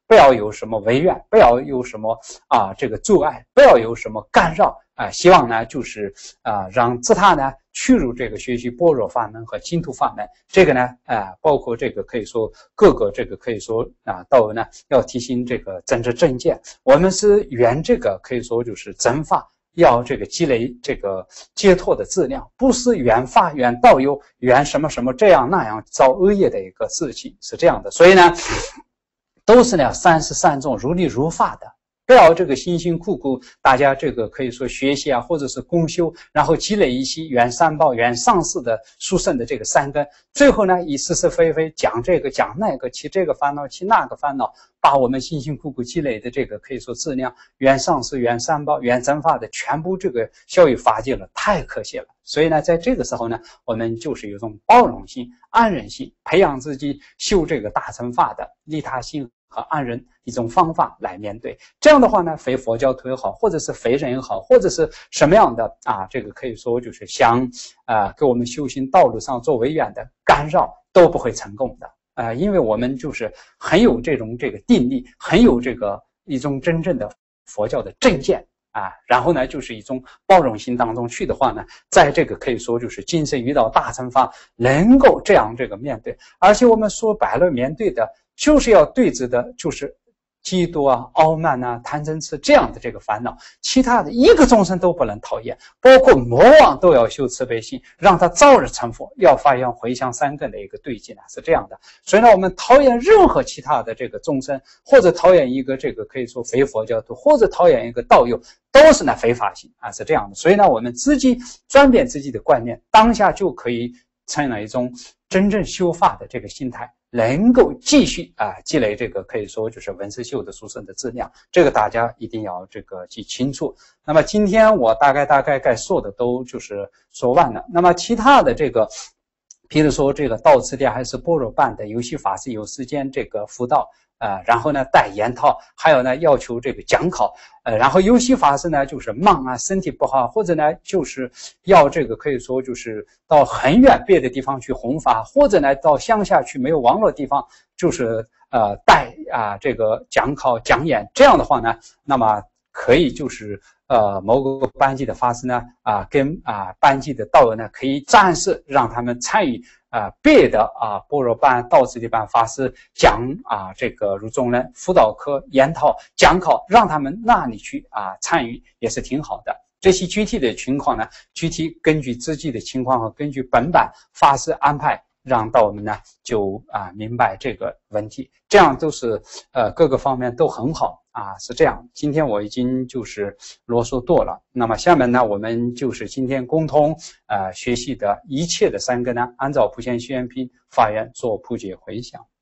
Speaker 1: 不要有什么违愿，不要有什么这个阻碍，不要有什么干扰希望呢就是让自他呢去入这个学习般若法门和净土法门。这个呢包括这个可以说各个这个可以说道友呢要提醒这个政治正见，我们是圆这个可以说就是真法，要这个积累这个解脱的质量，不是缘法缘道友缘什么什么这样那样造恶业的一个事情，是这样的。所以呢都是呢33种如理如法的，不要这个辛辛苦苦大家这个可以说学习或者是共修，然后积累一些缘三宝缘上士的殊胜的这个三根，最后呢以是是非非讲这个讲那个，起这个烦恼起那个烦恼，把我们辛辛苦苦积累的这个可以说质量缘上士缘三宝缘真法的全部这个效益发尽了，太可惜了。所以呢在这个时候呢，我们就是有一种包容心安忍心，培养自己修这个大乘法的利他心和安忍一种方法来面对。这样的话呢，非佛教徒也好，或者是非人也好，或者是什么样的这个可以说就是想给我们修行道路上做违远的干扰都不会成功的因为我们就是很有这种这个定力，很有这个一种真正的佛教的正见然后呢就是一种包容心当中去的话呢，在这个可以说就是今生遇到大乘法能够这样这个面对。而且我们说白了，面对的就是要对峙的就是嫉妒傲慢贪嗔痴这样的这个烦恼，其他的一个众生都不能讨厌，包括魔王都要修慈悲心，让他早日成佛，要发扬回向三根的一个对境是这样的。所以呢我们讨厌任何其他的这个众生，或者讨厌一个这个可以说非佛教徒，或者讨厌一个道友，都是呢非法性是这样的。所以呢我们自己转变自己的观念，当下就可以成了一种真正修法的这个心态，能够继续积累这个可以说就是文思修的殊胜的质量，这个大家一定要这个记清楚。那么今天我大概该说的都就是说完了。那么其他的这个比如说这个道次第还是般若办的游戏法师有时间这个辅导然后呢带研讨，还有呢要求这个讲考然后游戏法师呢就是忙身体不好，或者呢就是要这个可以说就是到很远别的地方去弘法，或者呢到乡下去没有网络地方，就是带这个讲考讲演。这样的话呢，那么可以就是某个班级的法师呢跟班级的道友呢可以暂时让他们参与别的般若班道次第班法师讲这个如中人辅导课研讨讲考，让他们那里去参与也是挺好的。这些具体的情况呢，具体根据自己的情况和根据本班法师安排，让道友们呢就明白这个问题，这样都是各个方面都很好是这样。今天我已经就是啰嗦多了，那么下面呢我们就是今天共同学习的一切的三根呢，按照普贤行愿品发愿做普解回向。